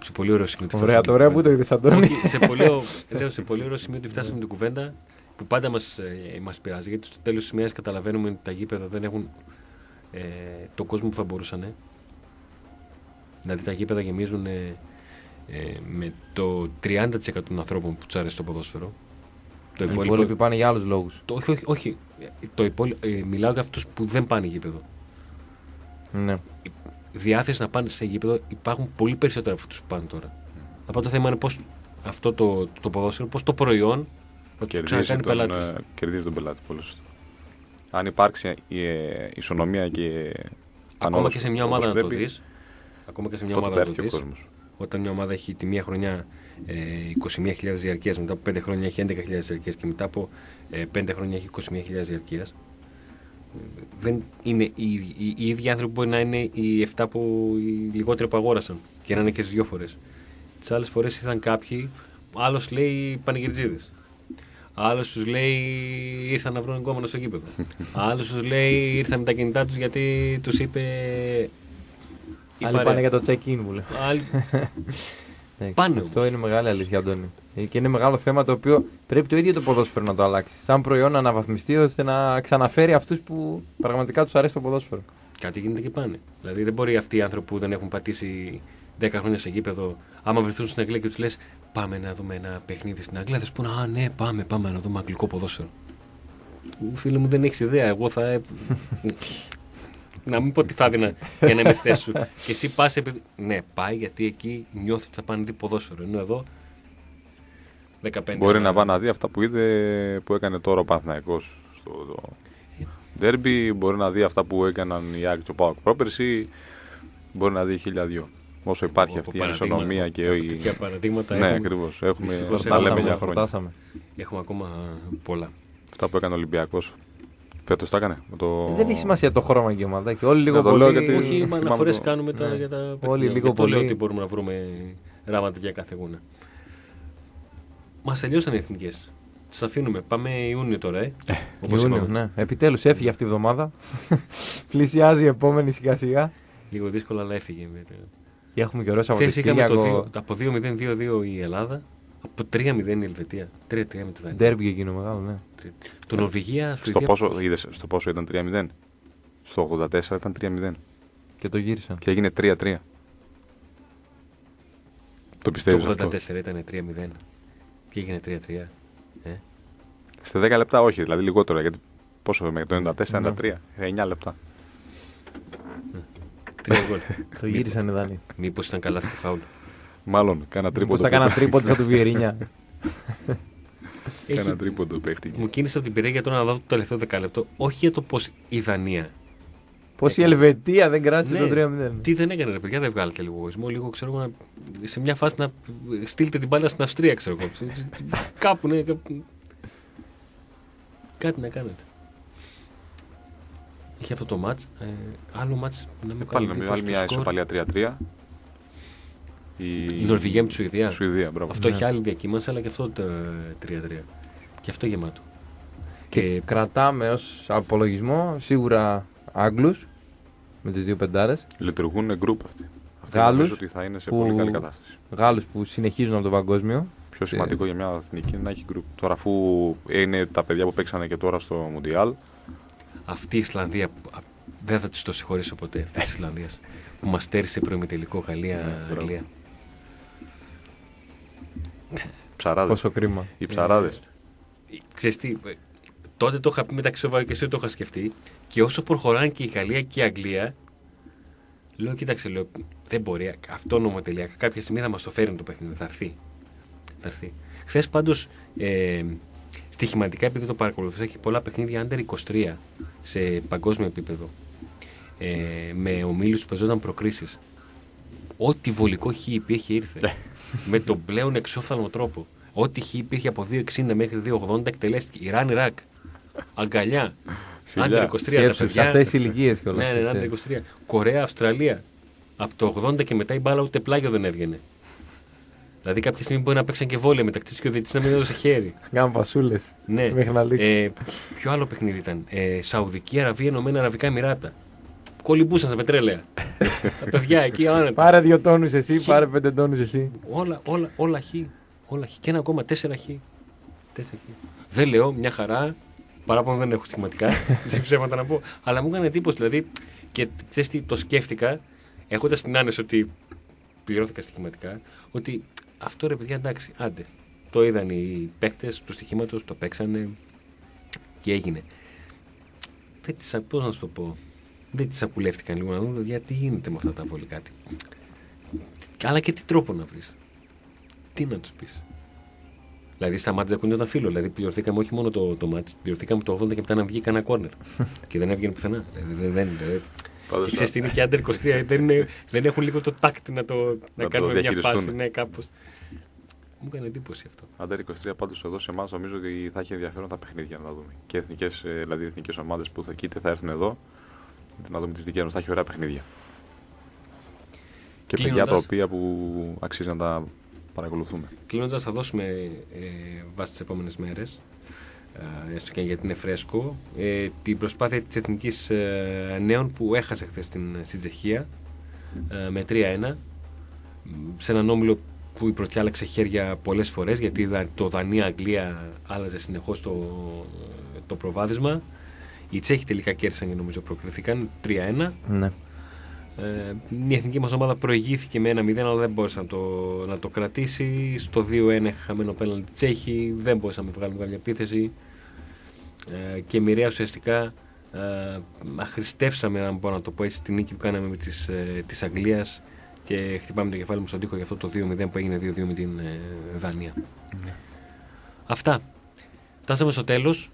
σε πολύ ωραίο σημείο. Ωραία, τώρα που το είδες, Αντώνη. Όχι, σε πολύ, λέω, σε πολύ ωραίο σημείο ότι φτάσαμε την κουβέντα που πάντα μας, ε, μας πειράζει. Γιατί στο τέλος της ημέρας καταλαβαίνουμε ότι τα γήπεδα δεν έχουν ε, το κόσμο που θα μπορούσαν. Ε. Δηλαδή τα γήπεδα γεμίζουν ε, ε, με το τριάντα τοις εκατό των ανθρώπων που τους αρέσει το ποδόσφαιρο. Το υπόλοιπο... Οι υπόλοιποι πάνε για άλλους λόγους. Το, όχι, όχι, όχι. Το υπόλοιπο, ε, μιλάω για αυτούς που δεν πάνε γήπεδο. Ναι. Η διάθεση να πάνε σε γήπεδο υπάρχουν πολύ περισσότερα από αυτούς που πάνε τώρα. Mm. Απλά το θέμα είναι πώς αυτό το, το ποδόσφαιρο, πώς το προϊόν θα τους ξανακάνει πελάτες. Ε, κερδίζει τον πελάτη. Πολύ σωστά. Αν υπάρξει η ε, ισονομία και ακόμα και σε μια ομάδα να το δεις, ακόμα και σε μια ομάδα να το δεις, όταν μια ομάδα έχει τη μία χρονιά ε, είκοσι μία χιλιάδες διαρκείας, μετά από πέντε χρόνια έχει έντεκα χιλιάδες διαρκείας και μετά από ε, πέντε χρόνια έχει είκοσι μία χιλιάδες διαρκείας, δεν είναι οι, οι, οι ίδιοι άνθρωποι που μπορεί να είναι οι επτά που οι λιγότεροι που αγόρασαν και να είναι και στις δύο φορές. Τις άλλες φορές ήρθαν κάποιοι, άλλος λέει πανηγυρτζίδες. Άλλος τους λέει ήρθαν να βρουν εγκόμενο στο γήπεδο. Άλλος τους λέει ήρθαν με τα κινητά τους γιατί τους είπε. Άλλοι πάνε για το check-in, μου λέει. Άλλοι... πάνε. Αυτό όμως είναι μεγάλη αλήθεια, Αντώνη. Και είναι μεγάλο θέμα το οποίο πρέπει το ίδιο το ποδόσφαιρο να το αλλάξει. Σαν προϊόν να αναβαθμιστεί ώστε να ξαναφέρει αυτούς που πραγματικά τους αρέσει το ποδόσφαιρο. Κάτι γίνεται και πάνε. Δηλαδή δεν μπορεί αυτοί οι άνθρωποι που δεν έχουν πατήσει δέκα χρόνια σε γήπεδο, άμα βρεθούν στην Αγγλία και τους λες πάμε να δούμε ένα παιχνίδι στην Αγγλία, θα σου πούνε α, ναι, πάμε, πάμε να δούμε αγγλικό ποδόσφαιρο. Φίλε μου, δεν έχεις ιδέα. Εγώ θα. Να μην πω τι θα έδινα για να είμαι στη θέση σου. Και εσύ πας επειδή. Ναι, πάει γιατί εκεί νιώθει ότι θα πάνε δει ποδόσφαιρο. Ενώ εδώ. δεκαπέντε μπορεί να πάει να δει αυτά που είδε που έκανε τώρα ο Παναθηναϊκός στο ντέρμπι. Μπορεί να δει αυτά που έκαναν οι Άκη και ο ΠΑΟΚ πρόπερση. Μπορεί να δει χίλια δυο. Όσο υπάρχει αυτή η ισονομία και η. Τέτοια παραδείγματα. Ναι, ακριβώς. Έχουμε. Τα λέμε για χρόνια. Έχουμε ακόμα πολλά. Αυτά που έκανε ο Ολυμπιακός. Φέτος τα έκανε. Το... Δεν έχει σημασία το χρώμα και η ομάδα. Όλοι λίγο πολύ. Λέω γιατί... Όχι, μα αναφορές το... κάνουμε τώρα ναι. Για τα παιχνίδια. Όλοι λίγο πολύ. Λέω ότι μπορούμε να βρούμε ράματα για κάθε γούνα. Μας τελειώσαν οι εθνικές. Τους αφήνουμε. Πάμε Ιούνιο τώρα, ε. Ιούνιο, ναι. Επιτέλους έφυγε αυτή η εβδομάδα. Πλησιάζει η επόμενη σιγά σιγά. Λίγο δύσκολα, αλλά έφυγε. Και έχουμε και ωραίο Σαββατοκύριακο. Είχαμε το από δύο μηδέν δύο δύο η Ελλάδα, από τρία μηδέν η Ελβετία. τρία τρία με τη Δανία. Ντέρμπι εκείνο μεγάλο, ναι. Το Νορβηγία, στο πόσο, είδες, στο πόσο ήταν τρία μηδέν. Στο ογδόντα τέσσερα ήταν τρία μηδέν. Και το γύρισαν. Και έγινε τρία τρία. Το πιστεύεις αυτό? Το ογδόντα τέσσερα ήταν τρία μηδέν. Και έγινε τρία τρία. Ε? Σε δέκα λεπτά όχι, δηλαδή λιγότερο. Γιατί πόσο με το ενενήντα τέσσερα ενενήντα τρία. εννιά λεπτά. Το γύρισαν οι Δανείοι. Μήπως ήταν καλά αυτή φάουλ. Μάλλον, κάνα τρίποντο. Μήπως θα κάνα τρίποντο σαν του Βιερίνια. Κάνα τρίποντο παίχτηκε. Μου κίνησε από την πειραία για το να δω το τελευταίο δεκάλεπτο. Όχι για το πώς η Δανία. Πώς η Ελβετία δεν κράτησε το τρία μηδέν. Τι δεν έκανε, ρε παιδιά, δεν βγάλετε λίγο εγωισμό. Λίγο ξέρω εγώ σε μια φάση να στείλετε την μπάλα στην Αυστρία, ξέρω εγώ. Κάπου, ναι. Κάτι να κάνετε. Είχε αυτό το μάτς. Ε, άλλο μάτς να μην πάλι να άλλη μια ισοπαλία τρία τρία. Η, η Νορβηγία με τη Σουηδία. Σουηδία αυτό έχει άλλη διακύμανση, αλλά και αυτό το τρία τρία. Και αυτό γεμάτο. Και, και κρατάμε ως απολογισμό σίγουρα Άγγλους με τις δύο πεντάρες. Λειτουργούν γκρουπ αυτοί. Γάλλους ότι θα είναι σε που, πολύ καλή κατάσταση. Γάλλους που συνεχίζουν από το παγκόσμιο. Πιο σημαντικό για μια εθνική είναι να έχει γκρουπ. Τώρα, αφού είναι τα παιδιά που παίξανε και τώρα στο Μουντιάλ. Αυτή η Ισλανδία, δεν θα τους το συγχωρήσω ποτέ, αυτή τη Ισλανδία που μας στέρισε προημιτελικό Γαλλία-Αγγλία. Ψαράδες. Πόσο κρίμα. Οι ψαράδες. Ε, ξέρεις τι, τότε το είχα πει μεταξύ Σοβάου και εσύ το είχα σκεφτεί και όσο προχωράνε και η Γαλλία και η Αγγλία, λέω κοίταξε, λέω, δεν μπορεί αυτό νομοτελειακά κάποια στιγμή θα μας το φέρει το παιχνίδι, θα έρθει. Θα έρθει. Χθες πάντως, ε, στοιχηματικά επειδή το παρακολουθούσα, έχει πολλά παιχνίδια άντερ είκοσι τρία σε παγκόσμιο επίπεδο. Ε, με ομίλους που παίζονταν προκρίσεις. Ό,τι βολικό χ υπήρχε ήρθε. Με τον πλέον εξόφθαλμο τρόπο. Ό,τι χ υπήρχε από δύο εξήντα μέχρι δύο ογδόντα εκτελέστηκε. Ιράν, Ιράκ. Αγκαλιά. Άντερ είκοσι τρία. Σε αυτές τις ηλικίες κιόλας. Ναι, ναι, άντερ είκοσι τρία. Κορέα, Αυστραλία. Από το ογδόντα και μετά η μπάλα ούτε πλάγιο δεν έβγαινε. Δηλαδή κάποια στιγμή μπορεί να παίξαν και βόλια μεταξύ τους και ο διαιτητής να μην έδωσε χέρι. Κάνουν πασούλες. Ναι. Ε, ποιο άλλο παιχνίδι ήταν. Ε, Σαουδική Αραβία, Ενωμένα Αραβικά Εμιράτα. κολυμπούσαν στα πετρέλαια. Τα παιδιά εκεί άνετα. Πάρε δύο τόνους εσύ, χ. πάρε πέντε τόνους εσύ. Όλα, όλα, όλα χ. Όλα χ. Και ένα ακόμα, τέσσερα χ. Τέσσερα χ. Δεν λέω, μια χαρά. Παράπονο δεν έχω στοιχηματικά. Δεν ψέματα να πω. Αλλά μου έκανε εντύπωση. Δηλαδή, και ξέρεις τι, το σκέφτηκα, έχοντας την άνεση ότι πληρώθηκα στοιχηματικά, ότι αυτό ρε παιδιά εντάξει, άντε. Το είδαν οι παίκτες του στοιχήματος, το παίξανε και έγινε. Δεν τις, πώς να σου το πω, δεν τις ακουλεύτηκαν λίγο να δουν γιατί γίνεται με αυτά τα βολικά. Αλλά και τι τρόπο να βρεις. Τι να τους πεις. Δηλαδή στα μάτια ακούνε όταν φίλο. Δηλαδή πληρωθήκαμε όχι μόνο το, το μάτς, πληρωθήκαμε το ογδόντα και μετά να βγει κανένα κόρνερ. Και δεν έβγαινε πουθενά. Δηλαδή, δεν, δεν, δηλαδή. Και ξέρεις τι είναι και άντερ είκοσι τρία, δεν, είναι, δεν έχουν λίγο το τάκτη να, το, να, να κάνουν μια φάση. Ναι, κάπως. Μου έκανε εντύπωση αυτό. Άντερ είκοσι τρία πάντως εδώ σε εμάς νομίζω ότι θα έχει ενδιαφέρον τα παιχνίδια να τα δούμε. Και εθνικές, δηλαδή εθνικές ομάδες που θα, είτε θα έρθουν εδώ, είτε να δούμε τις δικές μας, θα έχει ωραία παιχνίδια. Και Κλείνοντας, παιδιά τα οποία που αξίζει να τα παρακολουθούμε. Κλείνοντας, θα δώσουμε ε, βάσει τις επόμενες μέρες, ε, έστω και γιατί είναι φρέσκο, ε, την προσπάθεια της Εθνικής ε, Νέων που έχασε χθες στην, στην Τσεχία ε, με τρία ένα, σε έναν όμιλο που η πρωτιά άλλαξε χέρια πολλές φορές, γιατί το Δανία-Αγγλία άλλαζε συνεχώς το, το προβάδισμα. Οι Τσέχοι τελικά κέρδισαν και νομίζω προκριθήκαν τρία ένα. Ναι. Ε, η εθνική μας ομάδα προηγήθηκε με ένα μηδέν, αλλά δεν μπόρεσε να το, να το κρατήσει. Στο δύο ένα χαμένο πέναλτι Τσέχοι, δεν μπορούσαμε να βγάλουμε καμία επίθεση. Ε, και μοιραία ουσιαστικά ε, αχρηστεύσαμε, αν μπορώ να το πω έτσι, την νίκη που κάναμε με της, ε, της Αγγλίας και χτυπάμε το κεφάλι μου στον τοίχο για αυτό το δύο μηδέν που έγινε δύο δύο με την ε, Δανία. Mm. Αυτά. Φτάσαμε στο τέλος.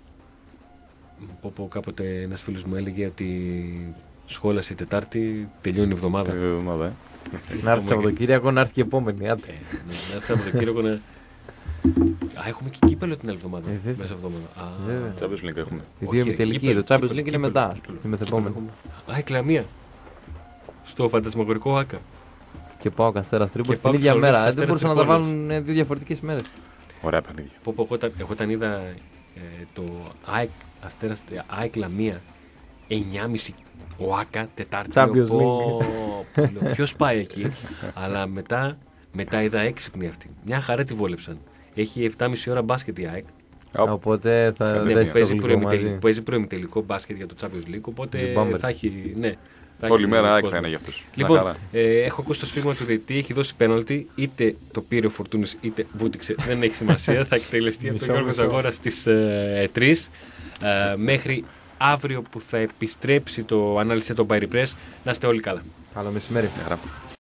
Όπου κάποτε ένας φίλος μου έλεγε ότι σχόλασε η Τετάρτη, τελειώνει η εβδομάδα. Τελειώνει η εβδομάδα, ε. Να έρθει Σαββατοκύριακο, να έρθει και επόμενη. Ε, ναι, να έρθει Σαββατοκύριακο να. Α, έχουμε και κύπελλο την άλλη εβδομάδα. Ε, μέσα εβδομάδα. Champions League έχουμε. Η δύο ημιτελική. Το Champions League είναι μετά. Η μεθεπόμενη. Α, η Κλαμία. Στο φαντασμαγορικό Άκα. Και πάω Αστέρας Τρίπολης την ίδια μέρα. Δεν μπορούσαν να τα βάλουν δύο διαφορετικές μέρες. Ωραία παιχνίδια. Πω, πω, εγώ όταν είδα ε, το ΑΕΚ Αστέρας ΑΕΚ Λαμία εννιά και μισή ο Άκα Τετάρτη. Ποιος πάει εκεί. Αλλά μετά, μετά είδα έξυπνη αυτή. Μια χαρά τη βόλεψαν. Έχει επτά και μισή ώρα μπάσκετ η ΑΕΚ. Οπότε θα ναι, παίζει, προημιτελικό, παίζει προημιτελικό μπάσκετ για το Champions League. Οπότε θα έχει. Ναι, όλη μέρα ΑΕΚ θα είναι για αυτούς. Λοιπόν, ε, έχω ακούσει το σφίγμα του διαιτητή, έχει δώσει πέναλτι. Είτε το πήρε ο Φορτούνης είτε βούτυξε. Δεν έχει σημασία. Θα εκτελεστεί από τον Γιώργο Ζαγόρα στις ε, τρεις. Ε, μέχρι αύριο που θα επιστρέψει το ανάλυση των Bayern Press. Να είστε όλοι καλά. Καλό μεσημέρι.